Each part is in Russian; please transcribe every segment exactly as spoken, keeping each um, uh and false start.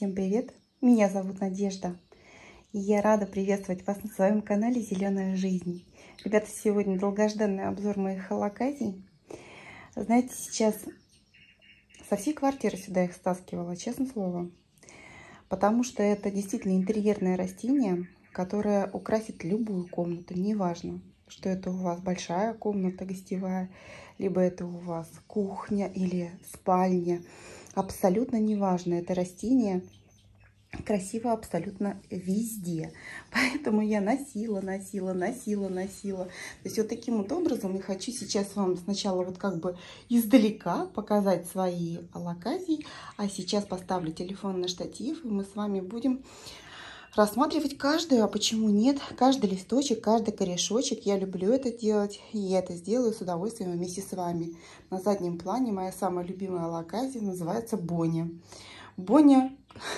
Всем привет! Меня зовут Надежда, и я рада приветствовать вас на своем канале «Зеленая жизнь». Ребята, сегодня долгожданный обзор моих алоказий. Знаете, сейчас со всей квартиры сюда их стаскивала, честное слово, потому что это действительно интерьерное растение, которое украсит любую комнату, неважно, что это у вас большая комната гостевая, либо это у вас кухня или спальня. Абсолютно неважно, это растение красиво абсолютно везде. Поэтому я носила, носила, носила, носила. То есть вот таким вот образом я хочу сейчас вам сначала вот как бы издалека показать свои алоказии, а сейчас поставлю телефон на штатив, и мы с вами будем рассматривать каждую, а почему нет, каждый листочек, каждый корешочек. Я люблю это делать, и я это сделаю с удовольствием вместе с вами. На заднем плане моя самая любимая алоказия называется Боня. Боня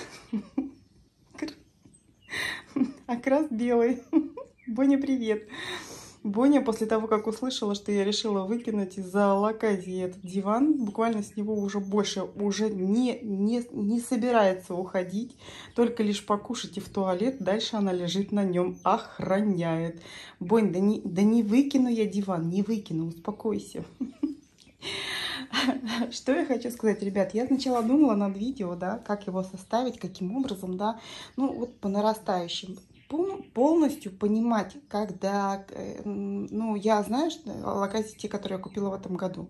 окрас белый. Боня, привет. Боня, после того, как услышала, что я решила выкинуть из-за алоказии этот диван, буквально с него уже больше уже не, не, не собирается уходить, только лишь покушать и в туалет. Дальше она лежит на нем, охраняет. Бонь, да не, да не выкину я диван, не выкину, успокойся. Что я хочу сказать, ребят, я сначала думала над видео, да, как его составить, каким образом, да, ну вот по нарастающим. Полностью понимать, когда, ну, я знаю, что алоказии, те, которые я купила в этом году,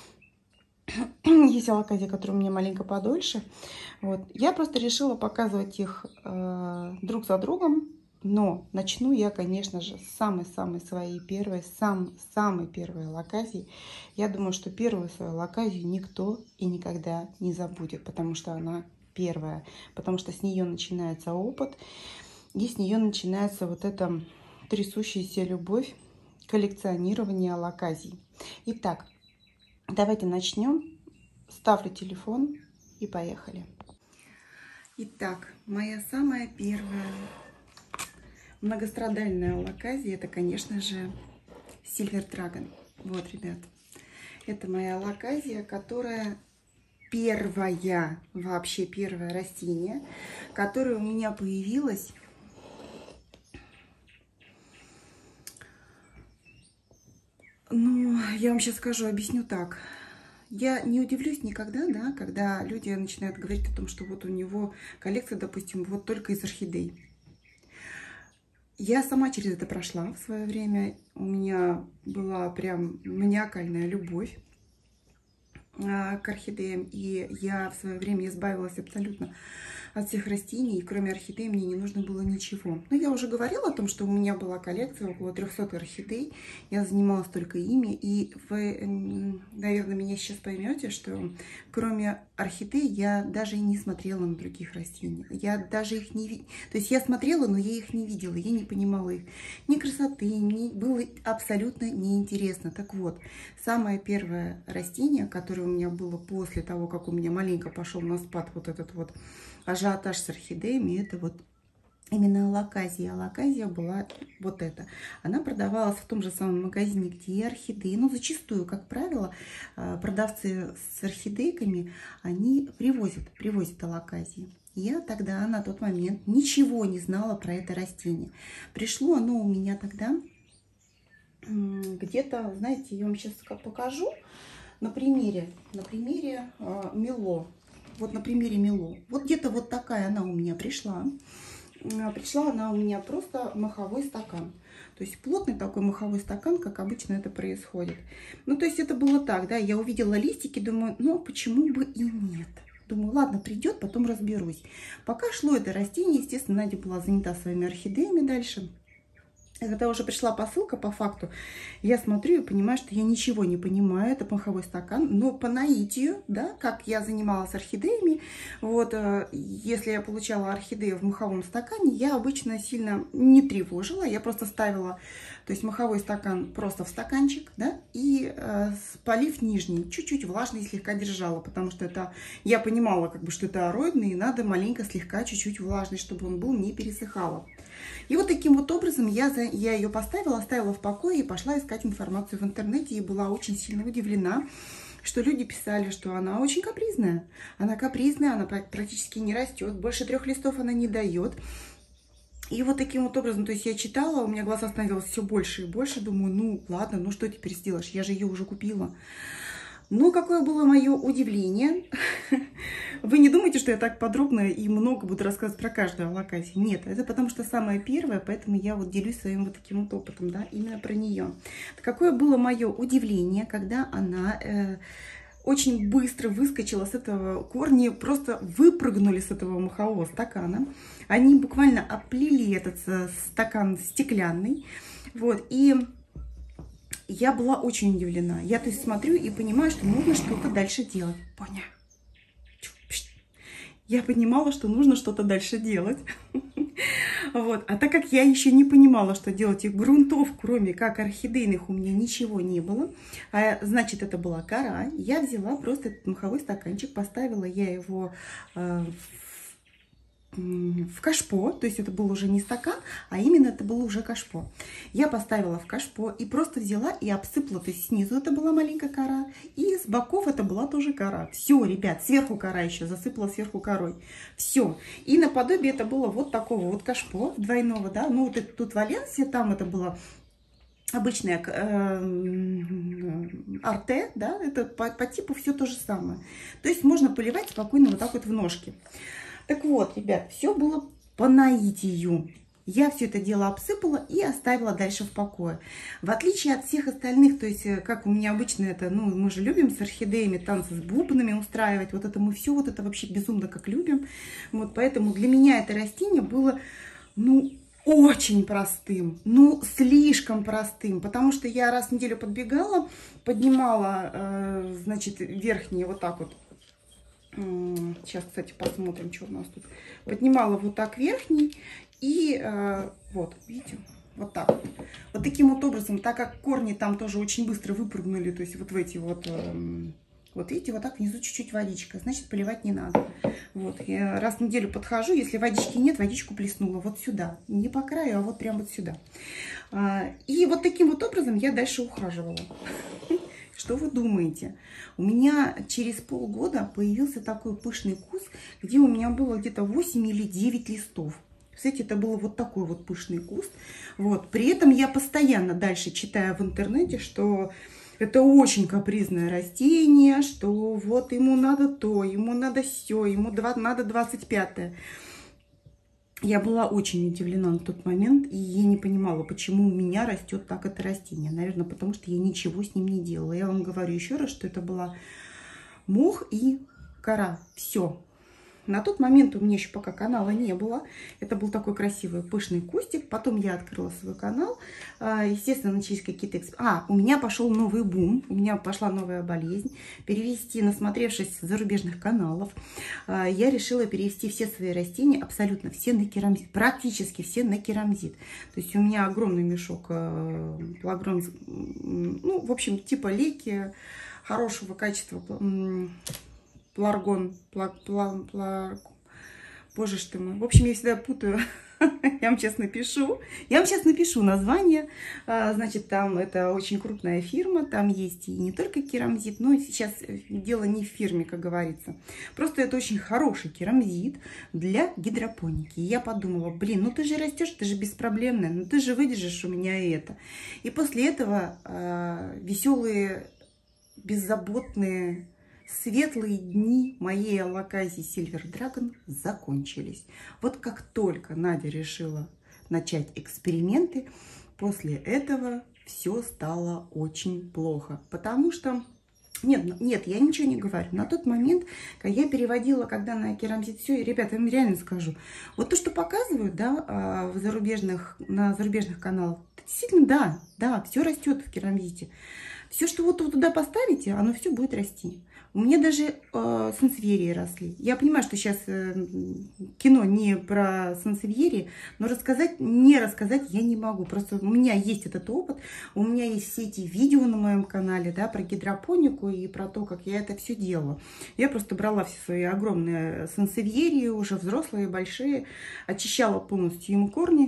есть алоказии, которые у меня маленько подольше, вот, я просто решила показывать их э, друг за другом, но начну я, конечно же, с самой-самой своей первой, сам, самой первой алоказии. Я думаю, что первую свою алоказию никто и никогда не забудет, потому что она первая, потому что с нее начинается опыт. И с нее начинается вот эта трясущаяся любовь, коллекционирование алоказий. Итак, давайте начнем. Ставлю телефон и поехали. Итак, моя самая первая многострадальная алоказия, это, конечно же, Silver Dragon. Вот, ребят, это моя алоказия, которая первая, вообще первое растение, которое у меня появилось. Ну, я вам сейчас скажу, объясню так. Я не удивлюсь никогда, да, когда люди начинают говорить о том, что вот у него коллекция, допустим, вот только из орхидей. Я сама через это прошла в свое время. У меня была прям маниакальная любовь к орхидеям. И я в свое время избавилась абсолютно от всех растений. И кроме орхидей мне не нужно было ничего. Но я уже говорила о том, что у меня была коллекция около трёхсот орхидей. Я занималась только ими. И вы, наверное, меня сейчас поймете, что кроме орхидей я даже и не смотрела на других растений. Я даже их не видела. То есть я смотрела, но я их не видела. Я не понимала их ни красоты, ни... было абсолютно неинтересно. Так вот, самое первое растение, которое у меня было после того, как у меня маленько пошел на спад вот этот вот ажиотаж с орхидеями, это вот именно алоказия. Алоказия была вот эта. Она продавалась в том же самом магазине, где и орхидеи. Но зачастую, как правило, продавцы с орхидейками, они привозят, привозят алоказии. Я тогда на тот момент ничего не знала про это растение. Пришло оно у меня тогда где-то, знаете, я вам сейчас покажу на примере, на примере э, Мило. Вот на примере Мило. Вот где-то вот такая она у меня пришла. Пришла она у меня просто маховой стакан. То есть плотный такой маховой стакан, как обычно это происходит. Ну, то есть это было так, да, я увидела листики, думаю, ну, почему бы и нет. Думаю, ладно, придет, потом разберусь. Пока шло это растение, естественно, Надя была занята своими орхидеями дальше. И когда уже пришла посылка, по факту, я смотрю и понимаю, что я ничего не понимаю. Это маховой стакан, но по наитию, да, как я занималась орхидеями, вот, если я получала орхидею в маховом стакане, я обычно сильно не тревожила, я просто ставила, то есть маховой стакан просто в стаканчик, да, и э, полив нижний, чуть-чуть влажный слегка держала, потому что это, я понимала, как бы, что это ароидный, и надо маленько слегка, чуть-чуть влажный, чтобы он был, не пересыхало. И вот таким вот образом я, за, я ее поставила, оставила в покое и пошла искать информацию в интернете. И была очень сильно удивлена что люди писали, что она очень капризная. Она капризная, она практически не растет, больше трех листов она не дает. И вот таким вот образом, то есть я читала, у меня глаза становилось все больше и больше. Думаю, ну ладно, ну что теперь сделаешь? Я же ее уже купила. Но какое было мое удивление. Вы не думайте, что я так подробно и много буду рассказывать про каждую аллокасию. Нет, это потому что самая первая, поэтому я вот делюсь своим вот таким вот опытом, да, именно про нее. Какое было мое удивление, когда она э, очень быстро выскочила с этого корни, просто выпрыгнули с этого махового стакана. Они буквально оплели этот стакан стеклянный, вот, и я была очень удивлена. Я, то есть, смотрю и понимаю, что нужно что-то дальше делать. Понял? Я понимала, что нужно что-то дальше делать. Вот. А так как я еще не понимала, что делать, и грунтов, кроме как орхидейных, у меня ничего не было, а, значит, это была кора, я взяла просто этот маховой стаканчик, поставила я его э, в кашпо, то есть это был уже не стакан, а именно это было уже кашпо. Я поставила в кашпо и просто взяла и обсыпала, то есть снизу это была маленькая кора, и с боков это была тоже кора. Все, ребят, сверху кора еще, засыпала сверху корой. Все. И наподобие это было вот такого вот кашпо двойного, да, ну вот это, тут Валенсия, там это было обычная э, арте, да, это по, по типу все то же самое. То есть можно поливать спокойно вот так вот в ножки. Так вот, ребят, все было по наитию. Я все это дело обсыпала и оставила дальше в покое. В отличие от всех остальных, то есть, как у меня обычно это, ну, мы же любим с орхидеями танцы с бубнами устраивать. Вот это мы все, вот это вообще безумно как любим. Вот поэтому для меня это растение было, ну, очень простым, ну, слишком простым. Потому что я раз в неделю подбегала, поднимала, э, значит, верхние вот так вот. Сейчас, кстати, посмотрим, что у нас тут. Поднимала вот так верхний. И э, вот, видите, вот так вот. Вот таким вот образом, так как корни там тоже очень быстро выпрыгнули, то есть вот в эти вот, э, вот видите, вот так внизу чуть-чуть водичка, значит, поливать не надо. Вот, я раз в неделю подхожу, если водички нет, водичку плеснула вот сюда. Не по краю, а вот прям вот сюда. И вот таким вот образом я дальше ухаживала. Что вы думаете? У меня через полгода появился такой пышный куст, где у меня было где-то восемь или девять листов. Кстати, это был вот такой вот пышный куст. Вот. При этом я постоянно дальше читаю в интернете, что это очень капризное растение, что вот ему надо то, ему надо сё, ему надо двадцать пятое. Я была очень удивлена на тот момент, и я не понимала, почему у меня растет так это растение. Наверное, потому что я ничего с ним не делала. Я вам говорю еще раз, что это была мох и кора. Все. На тот момент у меня еще пока канала не было. Это был такой красивый пышный кустик. Потом я открыла свой канал. Естественно, начались какие-то... Эксп... А, у меня пошел новый бум. У меня пошла новая болезнь. Перевести, насмотревшись зарубежных каналов, я решила перевести все свои растения, абсолютно все на керамзит. Практически все на керамзит. То есть у меня огромный мешок плагрон... Ну, в общем, типа леки хорошего качества... Пларгон, пла, пла, пла, боже ж ты мой. В общем, я всегда путаю. Я вам сейчас напишу. Я вам сейчас напишу название. Значит, там это очень крупная фирма. Там есть и не только керамзит, но сейчас дело не в фирме, как говорится. Просто это очень хороший керамзит для гидропоники. И я подумала, блин, ну ты же растешь, ты же беспроблемная, ну ты же выдержишь у меня это. И после этого э, веселые, беззаботные, светлые дни моей аллокасии Silver Dragon закончились. Вот как только Надя решила начать эксперименты, после этого все стало очень плохо. Потому что, нет, нет, я ничего не говорю. На тот момент, когда я переводила, когда на керамзит все, и, ребята, я вам реально скажу, вот то, что показывают, да, в зарубежных, на зарубежных каналах, действительно, да, да, все растет в керамзите. Все, что вот вы туда поставите, оно все будет расти. У меня даже э, сансевьерии росли. Я понимаю, что сейчас э, кино не про сансевьерии, но рассказать, не рассказать я не могу. Просто у меня есть этот опыт, у меня есть все эти видео на моем канале, да, про гидропонику и про то, как я это все делала. Я просто брала все свои огромные сансевьерии, уже взрослые, большие, очищала полностью им корни,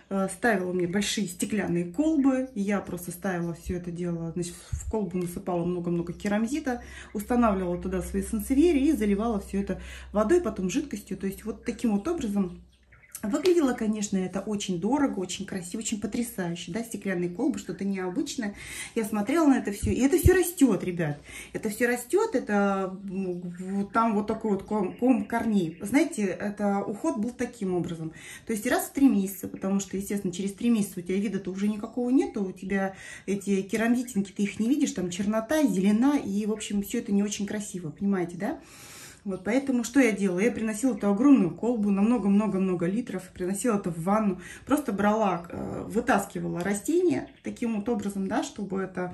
ставила мне большие стеклянные колбы. Я просто ставила все это дело, значит, в колбу насыпала много-много керамзита, устанавливала туда свои сансевьери и заливала все это водой, потом жидкостью. То есть вот таким вот образом. Выглядело, конечно, это очень дорого, очень красиво, очень потрясающе, да, стеклянные колбы, что-то необычное. Я смотрела на это все, и это все растет, ребят. Это все растет, это там вот такой вот ком, ком корней. Знаете, это уход был таким образом. То есть раз в три месяца, потому что, естественно, через три месяца у тебя вида-то уже никакого нету, у тебя эти керамзитинки, ты их не видишь, там чернота, зелена, и, в общем, все это не очень красиво, понимаете, да? Вот, поэтому что я делала? Я приносила эту огромную колбу на много-много-много литров, приносила это в ванну, просто брала, вытаскивала растения таким вот образом, да, чтобы это...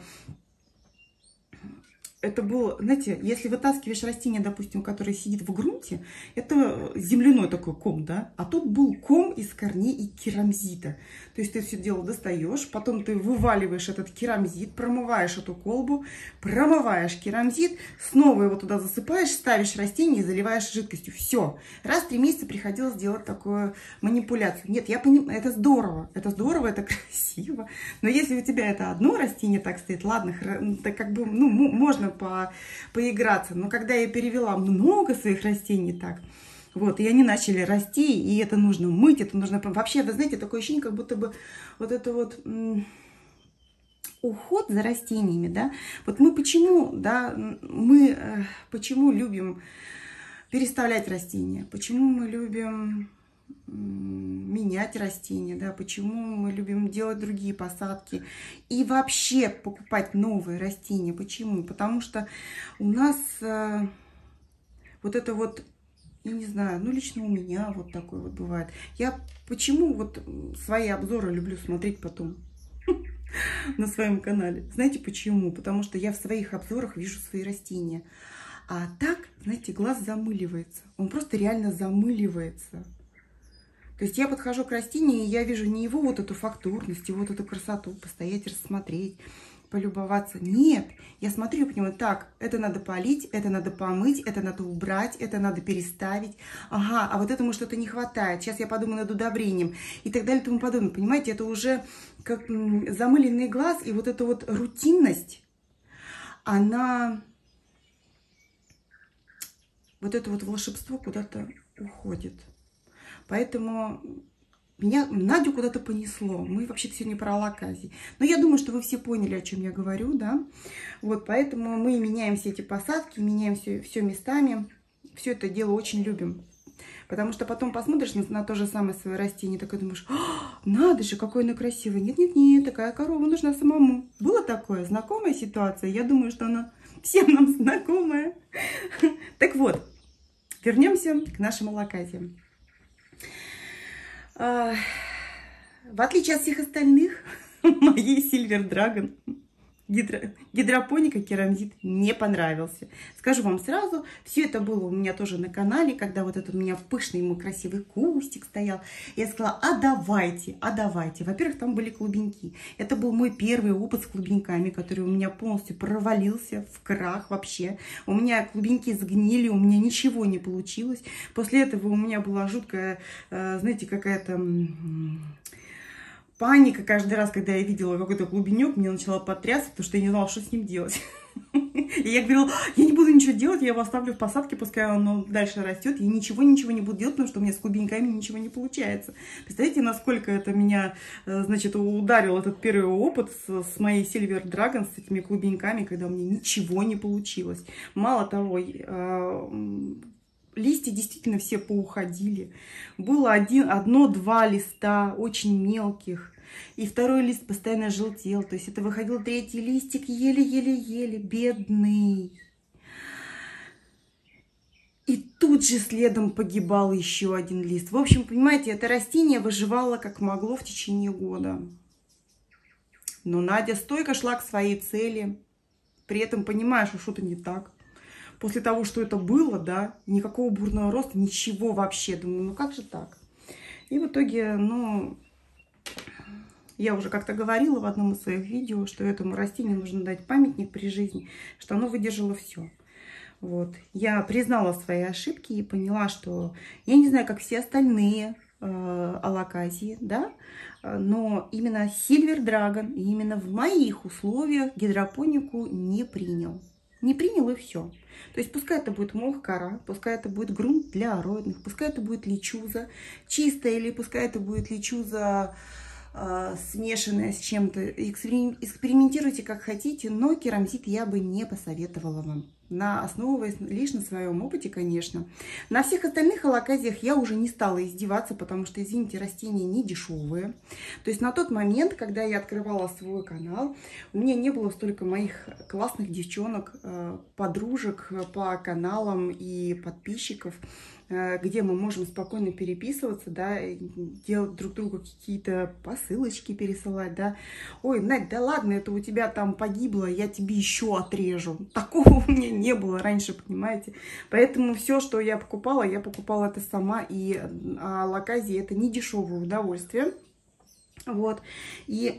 Это было, знаете, если вытаскиваешь растение, допустим, которое сидит в грунте, это земляной такой ком, да, а тут был ком из корней и керамзита. То есть ты все дело достаешь, потом ты вываливаешь этот керамзит, промываешь эту колбу, промываешь керамзит, снова его туда засыпаешь, ставишь растение и заливаешь жидкостью. Все. Раз в три месяца приходилось делать такую манипуляцию. Нет, я понимаю, это здорово, это здорово, это красиво. Но если у тебя это одно растение так стоит, ладно, так как бы, ну, можно по, поиграться. Но когда я перевела много своих растений так, вот, и они начали расти, и это нужно мыть, это нужно... Вообще, вы знаете, такое ощущение, как будто бы вот это вот уход за растениями, да, вот мы почему, да, мы э, почему любим переставлять растения, почему мы любим менять растения, да, почему мы любим делать другие посадки и вообще покупать новые растения. Почему? Потому что у нас э, вот это вот, я не знаю, ну лично у меня вот такое вот бывает. Я почему вот свои обзоры люблю смотреть потом на своем канале? Знаете почему? Потому что я в своих обзорах вижу свои растения. А так, знаете, глаз замыливается. Он просто реально замыливается. То есть я подхожу к растению, и я вижу не его вот эту фактурность, его вот эту красоту, постоять, рассмотреть, полюбоваться. Нет, я смотрю и понимаю, так, это надо полить, это надо помыть, это надо убрать, это надо переставить. Ага, а вот этому что-то не хватает. Сейчас я подумаю над удобрением и так далее и тому подобное. Понимаете, это уже как замыленный глаз, и вот эта вот рутинность, она, вот это вот волшебство куда-то уходит. Поэтому меня, Надю куда-то понесло. Мы вообще-то сегодня про алоказии. Но я думаю, что вы все поняли, о чем я говорю, да. Вот, поэтому мы меняем все эти посадки, меняем все, все местами. Все это дело очень любим. Потому что потом посмотришь на, на то же самое свое растение, такой думаешь, надо же, какое оно красивое. Нет-нет-нет, такая корова нужна самому. Было такое? Знакомая ситуация? Я думаю, что она всем нам знакомая. Так вот, вернемся к нашим алоказиям. В отличие от всех остальных, моей Silver Dragon гидро, гидропоника керамзит не понравился. Скажу вам сразу, все это было у меня тоже на канале, когда вот этот у меня пышный мой красивый кустик стоял. Я сказала, а давайте, а давайте. Во-первых, там были клубеньки. Это был мой первый опыт с клубеньками, который у меня полностью провалился в крах вообще. У меня клубеньки сгнили, у меня ничего не получилось. После этого у меня была жуткая, знаете, какая-то... паника каждый раз, когда я видела какой-то клубенек, меня начала потрясать, потому что я не знала, что с ним делать. И я говорила, я не буду ничего делать, я его оставлю в посадке, пускай оно дальше растет. Я ничего-ничего не буду делать, потому что у меня с клубеньками ничего не получается. Представляете, насколько это меня, значит, ударил этот первый опыт с, с моей Silver Dragon, с этими клубеньками, когда у меня ничего не получилось. Мало того, листья действительно все поуходили. Было один, одно-два листа очень мелких. И второй лист постоянно желтел. То есть это выходил третий листик еле-еле-еле. Бедный. И тут же следом погибал еще один лист. В общем, понимаете, это растение выживало как могло в течение года. Но Надя стойко шла к своей цели. При этом понимая, что что-то не так. После того, что это было, да, никакого бурного роста, ничего вообще. Думаю, ну как же так? И в итоге, ну, я уже как-то говорила в одном из своих видео, что этому растению нужно дать памятник при жизни, что оно выдержало все. Вот. Я признала свои ошибки и поняла, что я не знаю, как все остальные э, алоказии, да, но именно Silver Dragon, именно в моих условиях гидропонику не принял. Не принял, и все. То есть пускай это будет мох-кора, пускай это будет грунт для ароидных, пускай это будет личуза чистая, или пускай это будет личуза э, смешанная с чем-то. Экспериментируйте как хотите, но керамзит я бы не посоветовала вам. На основываясь лишь на своем опыте, конечно. На всех остальных алоказиях я уже не стала издеваться, потому что, извините, растения не дешевые. То есть на тот момент, когда я открывала свой канал, у меня не было столько моих классных девчонок, подружек по каналам и подписчиков, где мы можем спокойно переписываться, да, делать друг другу какие-то посылочки пересылать, да. Ой, Надь, да ладно, это у тебя там погибло, я тебе еще отрежу. Такого у меня не было раньше, понимаете. Поэтому все, что я покупала, я покупала это сама, и алоказия это не дешевое удовольствие. Вот. И,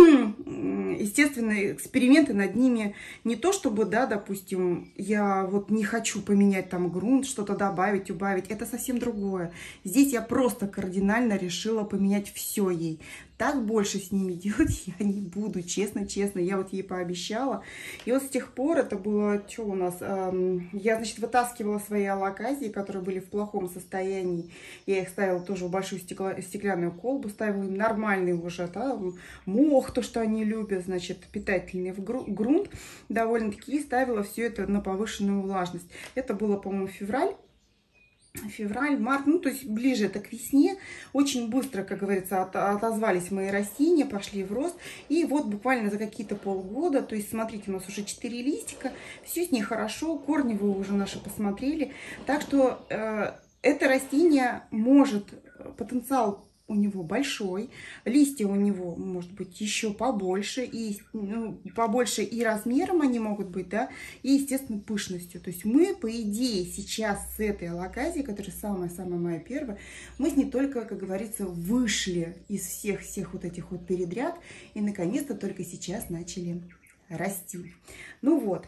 естественно, эксперименты над ними не то чтобы, да, допустим, я вот не хочу поменять там грунт, что-то добавить, убавить. Это совсем другое. Здесь я просто кардинально решила поменять все ей. Так больше с ними делать я не буду, честно-честно. Я вот ей пообещала. И вот с тех пор это было, что у нас, эм, я, значит, вытаскивала свои алоказии, которые были в плохом состоянии. Я их ставила тоже в большую стекло, стеклянную колбу, ставила им нормальный уже, да, мох, то, что они любят, значит, питательный в грунт. Довольно-таки ставила все это на повышенную влажность. Это было, по-моему, февраль. Февраль, март, ну, то есть ближе это к весне. Очень быстро, как говорится, от, отозвались мои растения, пошли в рост. И вот буквально за какие-то полгода, то есть, смотрите, у нас уже четыре листика, все с ней хорошо, корни вы уже наши посмотрели. Так что э, это растение может, потенциал у него большой, листья у него может быть еще побольше, и ну, побольше и размером они могут быть, да, и, естественно, пышностью. То есть мы, по идее, сейчас с этой алоказией, которая самая-самая моя первая, мы с ней только, как говорится, вышли из всех-всех вот этих вот передряг, и, наконец-то, только сейчас начали расти. Ну вот,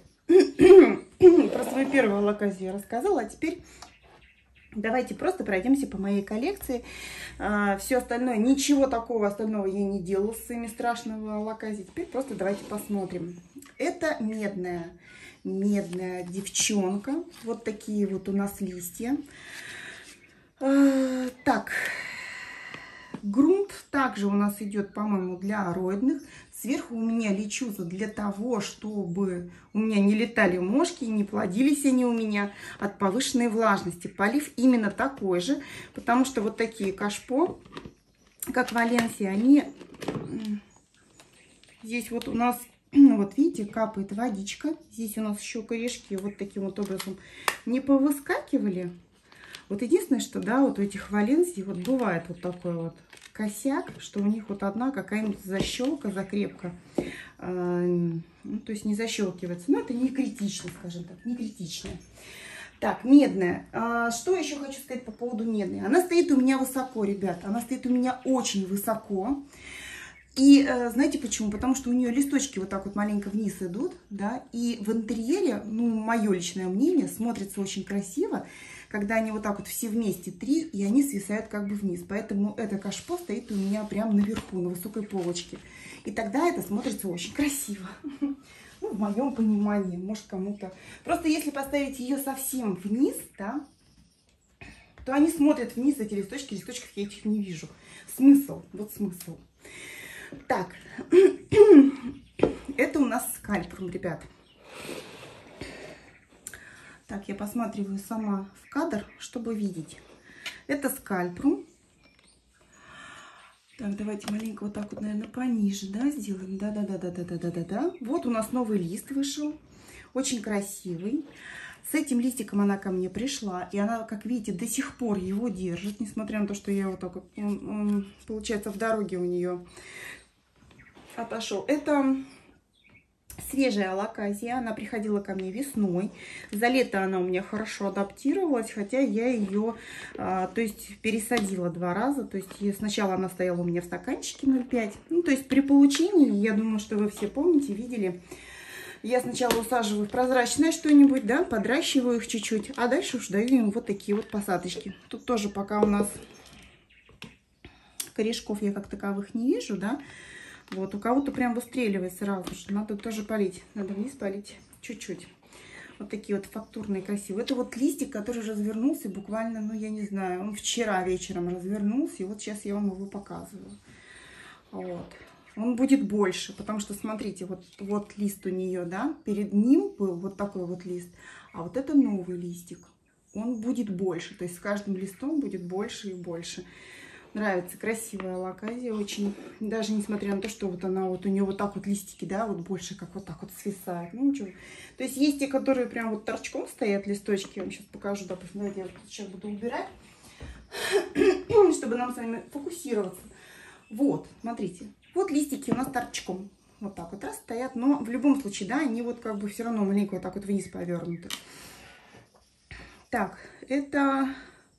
про свою первую алоказию я рассказала, а теперь... Давайте просто пройдемся по моей коллекции. А, все остальное, ничего такого остального я не делала с своими страшными алоказиями. Теперь просто давайте посмотрим. Это медная, медная девчонка. Вот такие вот у нас листья. А, так, грунт также у нас идет, по-моему, для ароидных. Сверху у меня личуза для того, чтобы у меня не летали мошки, не плодились они у меня от повышенной влажности. Полив именно такой же, потому что вот такие кашпо, как Валенсия, они... Здесь вот у нас, вот видите, капает водичка. Здесь у нас еще корешки вот таким вот образом не повыскакивали. Вот единственное, что, да, вот у этих Валенсий вот бывает вот такой вот косяк, что у них вот одна какая-нибудь защелка, закрепка, э, ну, то есть не защелкивается. Но это не критично, скажем так, не критично. Так, медная. А, что еще хочу сказать по поводу медной? Она стоит у меня высоко, ребят. Она стоит у меня очень высоко. И э, знаете почему? Потому что у нее листочки вот так вот маленько вниз идут, да, и в интерьере, ну, мое личное мнение, смотрится очень красиво, когда они вот так вот все вместе, три, и они свисают как бы вниз. Поэтому это кашпо стоит у меня прямо наверху, на высокой полочке. И тогда это смотрится очень красиво. Ну, в моем понимании, может, кому-то... Просто если поставить ее совсем вниз, да, то они смотрят вниз, эти листочки, листочков я этих не вижу. Смысл, вот смысл. Так, это у нас скальпрум, ребят. Так, я посматриваю сама в кадр, чтобы видеть. Это скальпрум. Так, давайте маленько вот так вот, наверное, пониже, да, сделаем. Да-да-да-да-да-да-да-да. Вот у нас новый лист вышел. Очень красивый. С этим листиком она ко мне пришла. И она, как видите, до сих пор его держит. Несмотря на то, что я вот так вот, он, он, получается, в дороге у нее отошел. Это... свежая алоказия, она приходила ко мне весной. За лето она у меня хорошо адаптировалась, хотя я ее, а, то есть, пересадила два раза. То есть, сначала она стояла у меня в стаканчике ноль пять. Ну, то есть, при получении, я думаю, что вы все помните, видели, я сначала усаживаю в прозрачное что-нибудь, да, подращиваю их чуть-чуть, а дальше уж даю им вот такие вот посадочки. Тут тоже пока у нас Корешков я как таковых не вижу, да. Вот, у кого-то прям выстреливает сразу же. Надо тоже полить. Надо вниз полить чуть-чуть. Вот такие вот фактурные, красивые. Это вот листик, который развернулся буквально, ну, я не знаю, он вчера вечером развернулся. И вот сейчас я вам его показываю. Вот. Он будет больше, потому что, смотрите, вот, вот лист у нее, да, перед ним был вот такой вот лист. А вот это новый листик. Он будет больше, то есть с каждым листом будет больше и больше. Нравится, красивая локазия очень, даже несмотря на то, что вот она вот у нее вот так вот листики, да, вот больше как вот так вот свисает. Ну ничего. То есть есть те, которые прям вот торчком стоят листочки. Я вам сейчас покажу, допустим, давайте я сейчас буду убирать, чтобы нам с вами фокусироваться. Вот, смотрите, вот листики у нас торчком. Вот так вот раз стоят, но в любом случае, да, они вот как бы все равно маленько вот так вот вниз повернуты. Так, это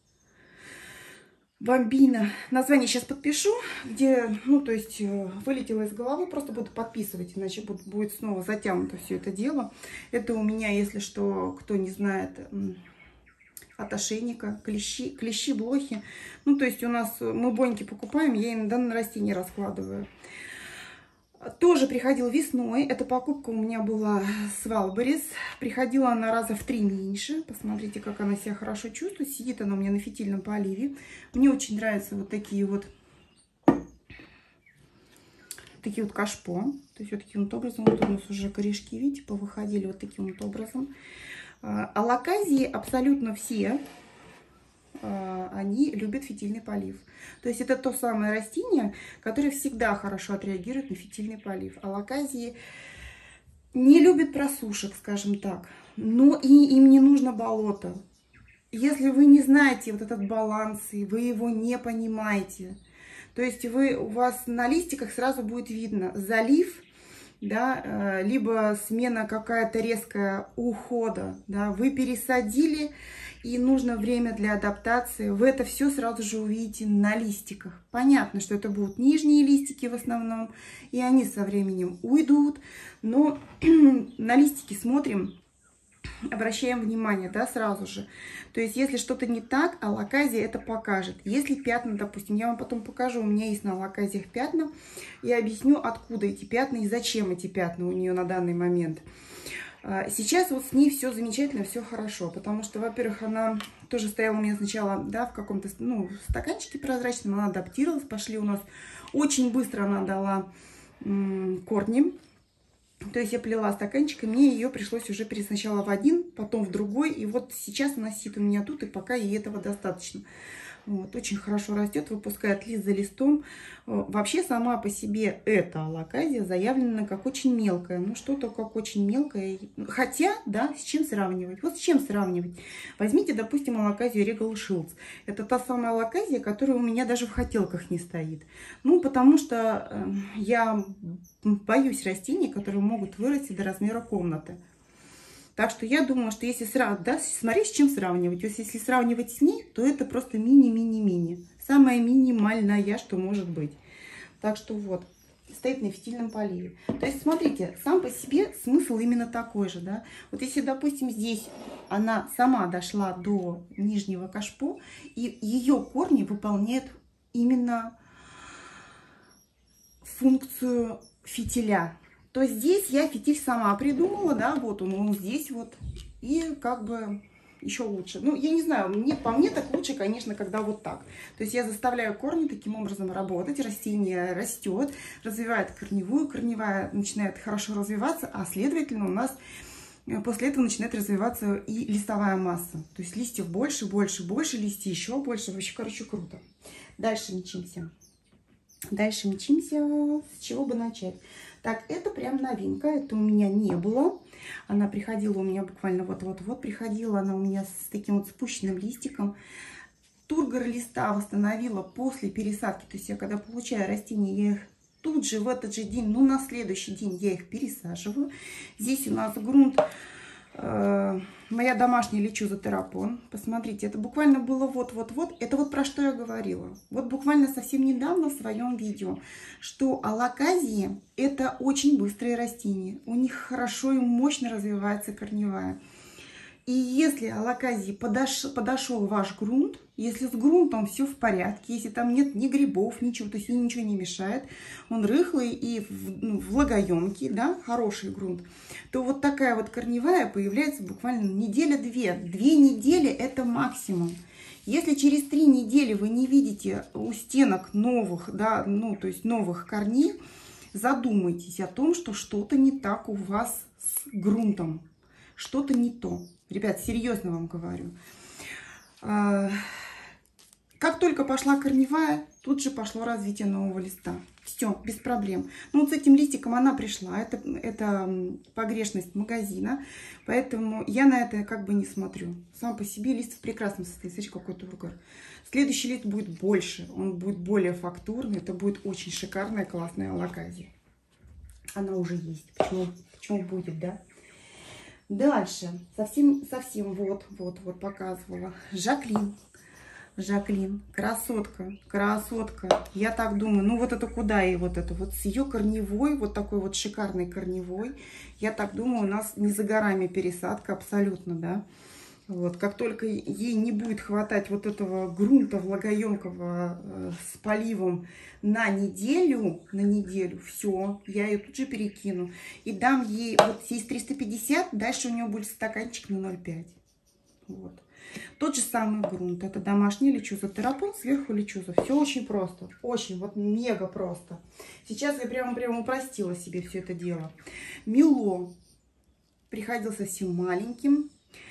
Бомбина. Название сейчас подпишу, где, ну, то есть вылетело из головы, просто буду подписывать, иначе будет снова затянуто все это дело. Это у меня, если что, кто не знает, от ошейника, клещи, клещи, блохи. Ну, то есть у нас, мы боньки покупаем, я иногда на растения раскладываю. Тоже приходила весной. Эта покупка у меня была с Валберис. Приходила она раза в три меньше. Посмотрите, как она себя хорошо чувствует. Сидит она у меня на фитильном поливе. Мне очень нравятся вот такие вот такие вот кашпо. То есть вот таким вот образом. Вот у нас уже корешки, видите, повыходили вот таким вот образом. А локазии абсолютно все, они любят фитильный полив. То есть это то самое растение, которое всегда хорошо отреагирует на фитильный полив. А локазии не любят просушек, скажем так. Но и им не нужно болото. Если вы не знаете вот этот баланс, и вы его не понимаете, то есть вы, у вас на листиках сразу будет видно залив, да, либо смена какая-то резкая ухода, да, вы пересадили, и нужно время для адаптации. Вы это все сразу же увидите на листиках. Понятно, что это будут нижние листики в основном, и они со временем уйдут, но на листики смотрим, обращаем внимание, да, сразу же. То есть, если что-то не так, алоказия это покажет. Если пятна, допустим, я вам потом покажу, у меня есть на алоказиях пятна, я объясню, откуда эти пятна и зачем эти пятна у нее на данный момент. Сейчас вот с ней все замечательно, все хорошо, потому что, во-первых, она тоже стояла у меня сначала, да, в каком-то, ну, стаканчике прозрачном, она адаптировалась, пошли у нас, очень быстро она дала корни. То есть я плела стаканчик, и мне ее пришлось уже перед сначала в один, потом в другой. И вот сейчас она сидит у меня тут, и пока ей этого достаточно. Вот, очень хорошо растет, выпускает лист за листом. Вообще сама по себе эта алоказия заявлена как очень мелкая. Ну что-то как очень мелкое. Хотя, да, с чем сравнивать? Вот с чем сравнивать? Возьмите, допустим, алоказию Regal Shields. Это та самая алоказия, которая у меня даже в хотелках не стоит. Ну, потому что я боюсь растений, которые могут вырасти до размера комнаты. Так что я думаю, что если сравнивать, да, смотри, с чем сравнивать. То есть, если сравнивать с ней, то это просто мини-мини-мини. Самое минимальное, что может быть. Так что вот, стоит на фитильном поливе. То есть, смотрите, сам по себе смысл именно такой же, да. Вот если, допустим, здесь она сама дошла до нижнего кашпо, и ее корни выполняют именно функцию фитиля. То здесь я фитиль сама придумала, да, вот он, он здесь вот, и как бы еще лучше. Ну, я не знаю, мне, по мне так лучше, конечно, когда вот так. То есть я заставляю корни таким образом работать, растение растет, развивает корневую, корневая начинает хорошо развиваться, а следовательно у нас после этого начинает развиваться и листовая масса. То есть листьев больше, больше, больше, листьев еще больше, вообще, короче, круто. Дальше мчимся. Дальше мчимся, с чего бы начать? Так, это прям новинка, это у меня не было. Она приходила у меня буквально вот-вот-вот, приходила она у меня с таким вот спущенным листиком. Тургор листа восстановила после пересадки. То есть я когда получаю растения, я их тут же в этот же день, ну на следующий день я их пересаживаю. Здесь у нас грунт, э, моя домашняя лечуза террапон. Посмотрите, это буквально было вот-вот-вот. Это вот про что я говорила. Вот буквально совсем недавно в своем видео, что алоказии это очень быстрые растения. У них хорошо и мощно развивается корневая. И если алоказии подош, подошел ваш грунт, Если с грунтом все в порядке, если там нет ни грибов, ничего, то есть ей ничего не мешает, он рыхлый и ну, влагоемкий, да, хороший грунт, то вот такая вот корневая появляется буквально неделя-две. Две недели это максимум. Если через три недели вы не видите у стенок новых, да, ну, то есть новых корней, задумайтесь о том, что что-то не так у вас с грунтом. Что-то не то. Ребят, серьезно вам говорю. Как только пошла корневая, тут же пошло развитие нового листа. Все, без проблем. Ну, вот с этим листиком она пришла. Это, это погрешность магазина. Поэтому я на это как бы не смотрю. Сам по себе лист в прекрасном состоянии. Смотрите, какой тургор. Следующий лист будет больше. Он будет более фактурный. Это будет очень шикарная, классная алаказия. Она уже есть. Почему, почему будет, да? Дальше. Совсем, совсем вот, вот, вот показывала. Жаклин. Жаклин, красотка, красотка. Я так думаю, ну вот это куда и вот это вот с ее корневой, вот такой вот шикарной корневой. Я так думаю, у нас не за горами пересадка абсолютно, да. Вот, как только ей не будет хватать вот этого грунта влагоемкого э, с поливом на неделю, на неделю, все, я ее тут же перекину. И дам ей, вот здесь триста пятьдесят, дальше у нее будет стаканчик на ноль пять. Вот. Тот же самый грунт. Это домашний лечуза террапон, сверху лечуза. Все очень просто. Очень, вот мега просто. Сейчас я прямо, прямо упростила себе все это дело. Мило приходил совсем маленьким.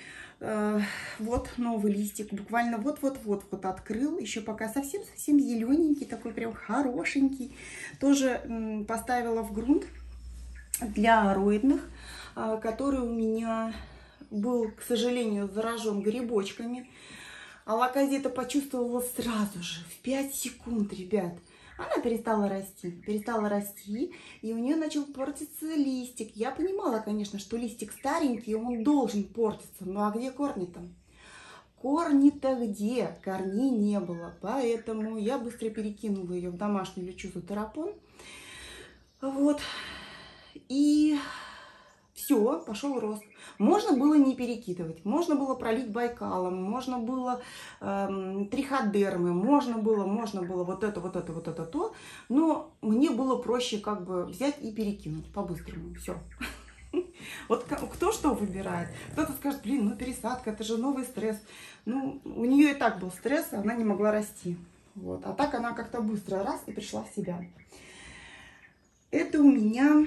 Вот новый листик. Буквально вот-вот-вот вот открыл. Еще пока совсем-совсем зелененький. Такой прям хорошенький. Тоже поставила в грунт для ароидных, который у меня был, к сожалению, заражен грибочками. Алаказия это почувствовала сразу же, в пять секунд, ребят. Она перестала расти, перестала расти, и у нее начал портиться листик. Я понимала, конечно, что листик старенький, он должен портиться. Ну а где корни-то? Корни-то где? Корней не было, поэтому я быстро перекинула ее в домашнюю лечузу террапон. Вот, и все, пошел рост. Можно было не перекидывать, можно было пролить байкалом, можно было эм, триходермы, можно было, можно было вот это, вот это, вот это, то. Но мне было проще как бы взять и перекинуть по-быстрому. Все. Вот кто что выбирает. Кто-то скажет, блин, ну пересадка, это же новый стресс. Ну, у нее и так был стресс, она не могла расти. Вот. А так она как-то быстро раз и пришла в себя. Это у меня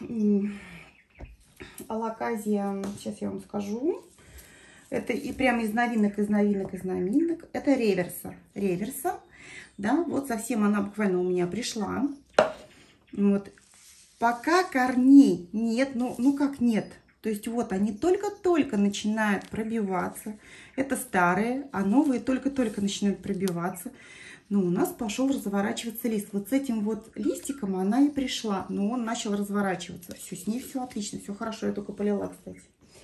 алаказия, сейчас я вам скажу. Это и прямо из новинок, из новинок, из новинок. Это реверса. Реверса. Да, вот совсем она буквально у меня пришла. Вот. Пока корней нет, ну, ну как нет. То есть вот они только-только начинают пробиваться. Это старые, а новые только-только начинают пробиваться. Но у нас пошел разворачиваться лист. Вот с этим вот листиком она и пришла. Но он начал разворачиваться. Все, с ней все отлично, все хорошо. Я только полила, кстати.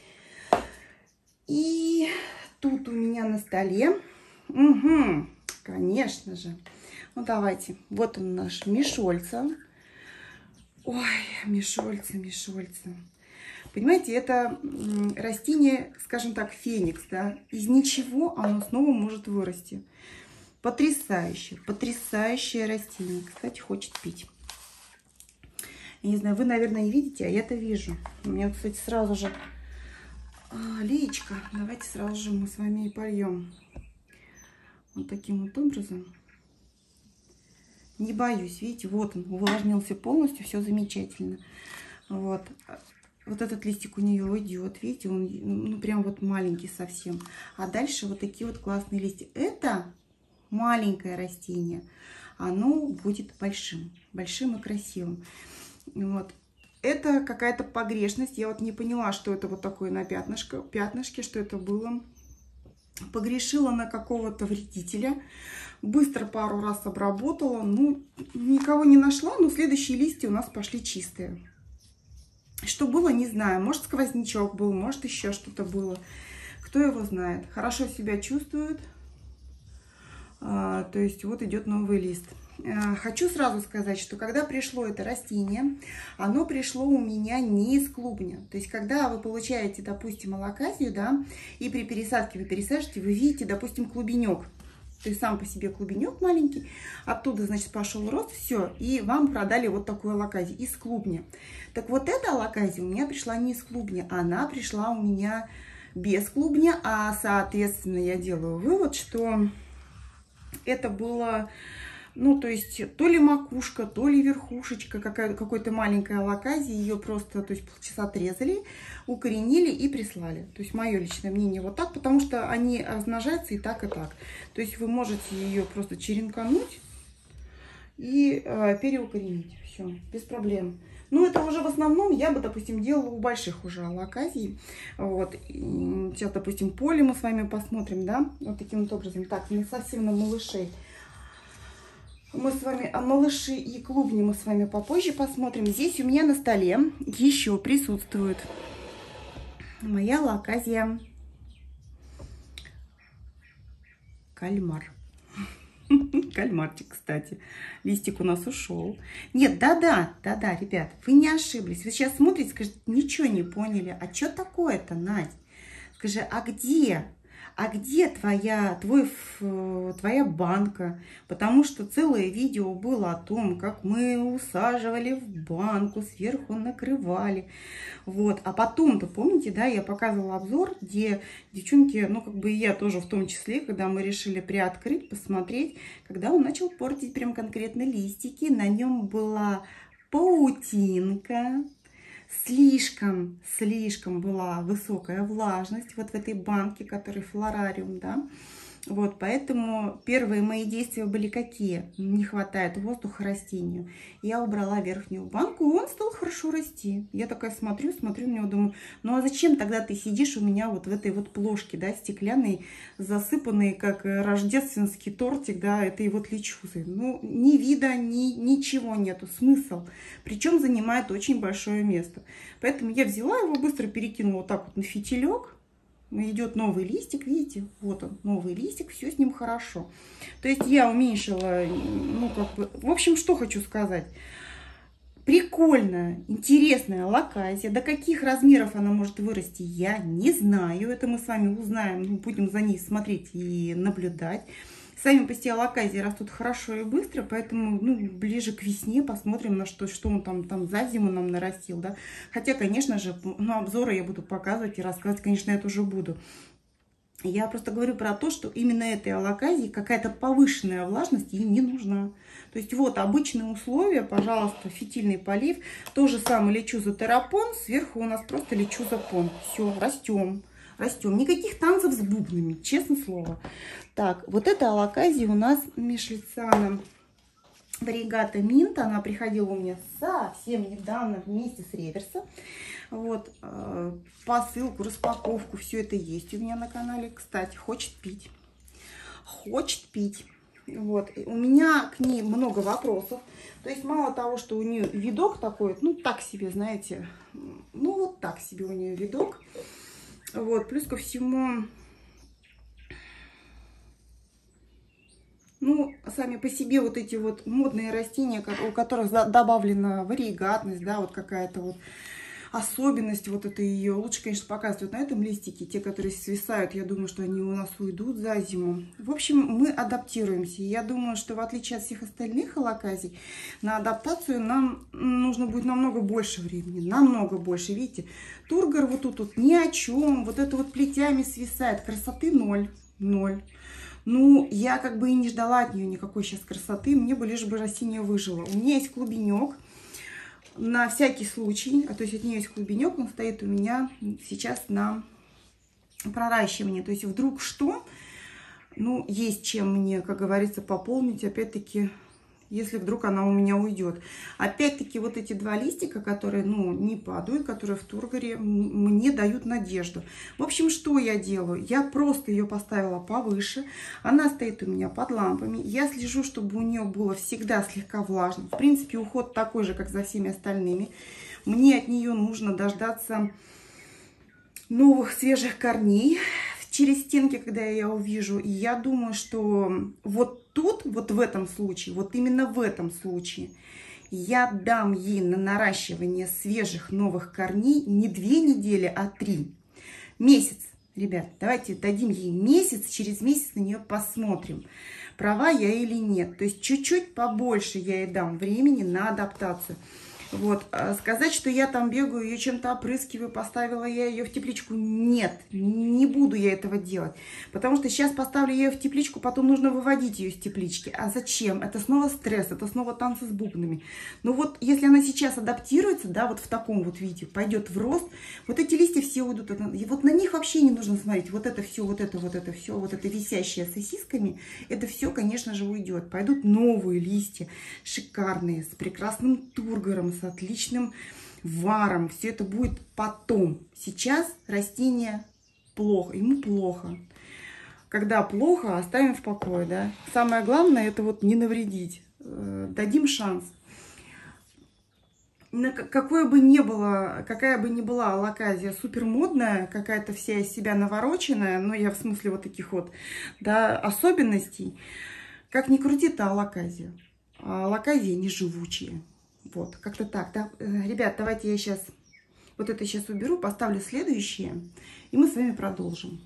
И тут у меня на столе, угу, конечно же. Ну давайте, вот он наш Мишольца. Ой, Мишольца, Мишольца. Понимаете, это растение, скажем так, феникс, да. Из ничего оно снова может вырасти. Потрясающее, потрясающее растение. Кстати, хочет пить. Я не знаю, вы, наверное, не видите, а я-то вижу. У меня, кстати, сразу же а, леечка. Давайте сразу же мы с вами и польем. Вот таким вот образом. Не боюсь, видите, вот он увлажнился полностью, все замечательно. Вот. Вот этот листик у нее уйдет, видите, он ну, прям вот маленький совсем. А дальше вот такие вот классные листья. Это маленькое растение, оно будет большим, большим и красивым. Вот. Это какая-то погрешность. Я вот не поняла, что это вот такое на пятнышко, пятнышке, что это было. Погрешила на какого-то вредителя. Быстро пару раз обработала. Ну, никого не нашла, но следующие листья у нас пошли чистые. Что было, не знаю. Может, сквознячок был, может, еще что-то было. Кто его знает. Хорошо себя чувствует. А, то есть вот идет новый лист. А, хочу сразу сказать, что когда пришло это растение, оно пришло у меня не из клубня. То есть когда вы получаете, допустим, алаказию, да, и при пересадке вы пересаживаете, вы видите, допустим, клубенек. То есть сам по себе клубенек маленький, оттуда, значит, пошел рост, все, и вам продали вот такую алаказию из клубня. Так вот эта алаказия у меня пришла не из клубня, она пришла у меня без клубня, а, соответственно, я делаю вывод, что это было, ну, то есть, то ли макушка, то ли верхушечка какой-то маленькой алаказии, ее просто, то есть, полчаса отрезали, укоренили и прислали. То есть, мое личное мнение вот так, потому что они размножаются и так, и так. То есть, вы можете ее просто черенкануть и э, переукоренить. Все, без проблем. Ну, это уже в основном я бы, допустим, делала у больших уже алаказий. Вот. И сейчас, допустим, поле мы с вами посмотрим, да, вот таким вот образом. Так, не совсем на малышей. Мы с вами, а малыши и клубни мы с вами попозже посмотрим. Здесь у меня на столе еще присутствует моя алаказия кальмар. Кальмарчик, кстати. Листик у нас ушел. Нет, да-да, да-да, ребят, вы не ошиблись. Вы сейчас смотрите, скажете, ничего не поняли. А что такое-то, Надь? Скажи, а где? А где твоя, твой, твоя банка? Потому что целое видео было о том, как мы усаживали в банку, сверху накрывали. Вот. А потом-то, помните, да, я показывала обзор, где девчонки, ну, как бы и я тоже в том числе, когда мы решили приоткрыть, посмотреть, когда он начал портить прям конкретно листики, на нем была паутинка. Слишком, слишком была высокая влажность вот в этой банке, который флорариум, да. Вот, поэтому первые мои действия были какие? Не хватает воздуха растению. Я убрала верхнюю банку, и он стал хорошо расти. Я такая смотрю, смотрю на него, думаю, ну а зачем тогда ты сидишь у меня вот в этой вот плошке, да, стеклянной, засыпанной, как рождественский тортик, да, этой вот лечузой. Ну, ни вида, ни, ничего нету, смысл. Причем занимает очень большое место. Поэтому я взяла его, быстро перекинула вот так вот на фитилек. Идет новый листик, видите, вот он, новый листик, все с ним хорошо. То есть я уменьшила, ну, как бы, в общем, что хочу сказать. Прикольная, интересная алаказия. До каких размеров она может вырасти, я не знаю. Это мы с вами узнаем, будем за ней смотреть и наблюдать. Сами по себе алаказии растут хорошо и быстро, поэтому, ну, ближе к весне посмотрим, на что, что он там, там за зиму нам нарастил, да. Хотя, конечно же, ну, обзоры я буду показывать и рассказывать, конечно, я тоже буду. Я просто говорю про то, что именно этой алаказии какая-то повышенная влажность ей не нужна. То есть вот обычные условия, пожалуйста, фитильный полив, то же самое лечуза террапон, сверху у нас просто лечуза пон. Все, растем. Растем. Никаких танцев с бубнами, честное слово. Так, вот эта алаказия у нас Мишлицана вариегата Минт. Она приходила у меня совсем недавно вместе с реверсом. Вот, э, посылку, распаковку, все это есть у меня на канале. Кстати, хочет пить. Хочет пить. Вот, у меня к ней много вопросов. То есть мало того, что у нее видок такой, ну так себе, знаете, ну вот так себе у нее видок. Вот, плюс ко всему, ну, сами по себе вот эти вот модные растения, у которых добавлена вариегатность, да, вот какая-то вот особенность вот это ее. Лучше, конечно, показывать на этом листике. Те, которые свисают, я думаю, что они у нас уйдут за зиму. В общем, мы адаптируемся. Я думаю, что в отличие от всех остальных алаказий, на адаптацию нам нужно будет намного больше времени. Намного больше. Видите, тургор вот тут вот ни о чем. Вот это вот плетями свисает. Красоты ноль. Ноль. Ну, я как бы и не ждала от нее никакой сейчас красоты. Мне бы лишь бы растение выжило. У меня есть клубенек. На всякий случай, а то есть от нее есть клубенек, он стоит у меня сейчас на проращивании. То есть вдруг что, ну, есть чем мне, как говорится, пополнить, опять-таки, если вдруг она у меня уйдет. Опять-таки, вот эти два листика, которые, ну, не падают, которые в тургоре, мне дают надежду. В общем, что я делаю? Я просто ее поставила повыше. Она стоит у меня под лампами. Я слежу, чтобы у нее было всегда слегка влажно. В принципе, уход такой же, как за всеми остальными. Мне от нее нужно дождаться новых свежих корней через стенки, когда я ее увижу. И я думаю, что вот тут, вот в этом случае, вот именно в этом случае, я дам ей на наращивание свежих новых корней не две недели, а три. Месяц. Ребят, давайте дадим ей месяц, через месяц на нее посмотрим, права я или нет. То есть чуть-чуть побольше я ей дам времени на адаптацию. Вот, сказать, что я там бегаю, ее чем-то опрыскиваю, поставила я ее в тепличку. Нет, не буду я этого делать. Потому что сейчас поставлю ее в тепличку, потом нужно выводить ее из теплички. А зачем? Это снова стресс, это снова танцы с бубнами. Ну вот, если она сейчас адаптируется, да, вот в таком вот виде, пойдет в рост, вот эти листья все уйдут. И вот на них вообще не нужно смотреть. Вот это все, вот это, вот это все, вот это висящее с сосисками, это все, конечно же, уйдет. Пойдут новые листья, шикарные, с прекрасным тургором, с отличным варом. Все это будет потом. Сейчас растение плохо, ему плохо. Когда плохо, оставим в покое, да. Самое главное, это вот не навредить. Дадим шанс. Какое бы ни было, какая бы ни была алоказия супер модная, какая-то вся из себя навороченная, но я в смысле вот таких вот, да, особенностей, как ни крути, это алоказия. А алоказия не живучие. Вот, как-то так, да. Ребят, давайте я сейчас вот это сейчас уберу, поставлю следующее, и мы с вами продолжим.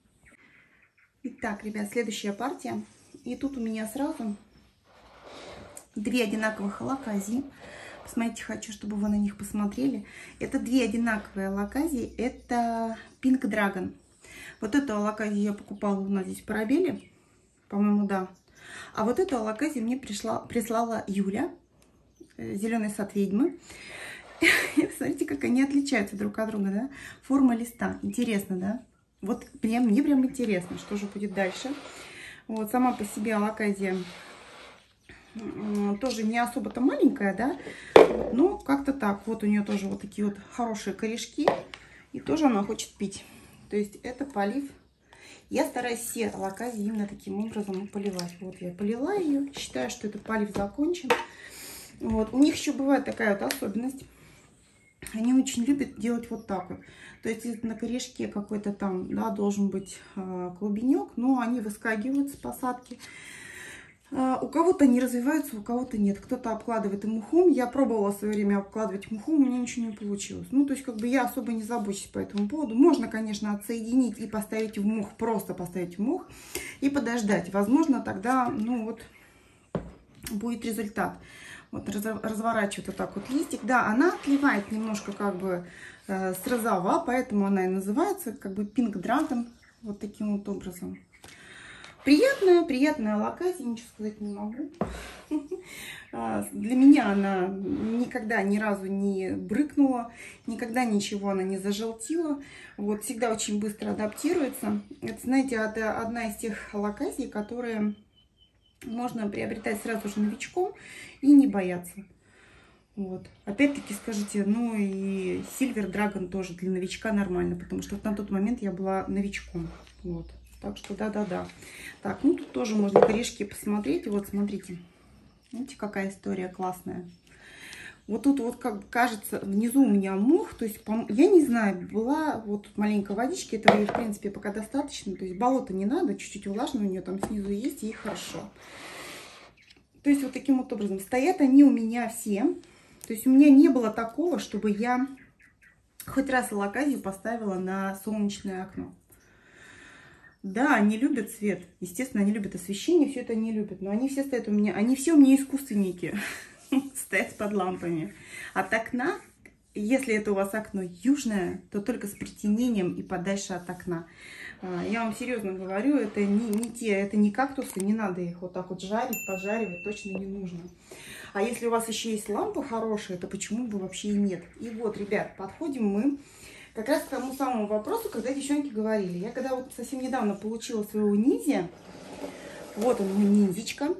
Итак, ребят, следующая партия. И тут у меня сразу две одинаковых алоказии. Посмотрите, хочу, чтобы вы на них посмотрели. Это две одинаковые алоказии. Это Pink Dragon. Вот эту алоказию я покупала у нас здесь в Парабелле. По-моему, да. А вот эту алоказию мне пришла, прислала Юля. Зеленый сад ведьмы. И смотрите, как они отличаются друг от друга, да? Форма листа. Интересно, да? Вот прям, мне прям интересно, что же будет дальше. Вот сама по себе алоказия тоже не особо-то маленькая, да? Но как-то так. Вот у нее тоже вот такие вот хорошие корешки. И тоже она хочет пить. То есть это полив. Я стараюсь все алоказии именно таким образом поливать. Вот я полила ее. Считаю, что этот полив закончен. Вот. У них еще бывает такая вот особенность. Они очень любят делать вот так вот. То есть если на корешке какой-то там, да, должен быть э, клубенек, но они выскакивают с посадки. Э, у кого-то они развиваются, у кого-то нет. Кто-то обкладывает им мхом. Я пробовала в свое время обкладывать мхом, у меня ничего не получилось. Ну, то есть как бы я особо не забочусь по этому поводу. Можно, конечно, отсоединить и поставить в мох, просто поставить в мох и подождать. Возможно, тогда, ну вот, будет результат. Вот разворачивает вот так вот листик. Да, она отливает немножко как бы э, с розового, поэтому она и называется как бы Pink Dragon. Вот таким вот образом. Приятная, приятная алоказия, ничего сказать не могу. Для меня она никогда ни разу не брыкнула, никогда ничего она не зажелтила. Вот, всегда очень быстро адаптируется. Это, знаете, это одна из тех алоказий, которые можно приобретать сразу же новичком и не бояться. Вот. Опять-таки скажите, ну и Silver Dragon тоже для новичка нормально, потому что на тот момент я была новичком. Вот. Так что да-да-да. Так, ну тут тоже можно корешки посмотреть. Вот смотрите. Видите, какая история классная. Вот тут вот как кажется, внизу у меня мох. То есть, я не знаю, была вот тут маленькая водички. Этого ей, в принципе, пока достаточно. То есть, болото не надо. Чуть-чуть влажно у нее там снизу есть. И хорошо. То есть, вот таким вот образом. Стоят они у меня все. То есть, у меня не было такого, чтобы я хоть раз алоказию поставила на солнечное окно. Да, они любят свет. Естественно, они любят освещение. Все это они любят. Но они все стоят у меня. Они все у меня искусственники. Стоять под лампами. От окна, если это у вас окно южное, то только с притенением и подальше от окна. Я вам серьезно говорю, это не, не те, это не кактусы, не надо их вот так вот жарить, пожаривать, точно не нужно. А если у вас еще есть лампа хорошая, то почему бы вообще и нет? И вот, ребят, подходим мы как раз к тому самому вопросу, когда девчонки говорили. Я когда вот совсем недавно получила своего низи, вот он мой ниндзичка.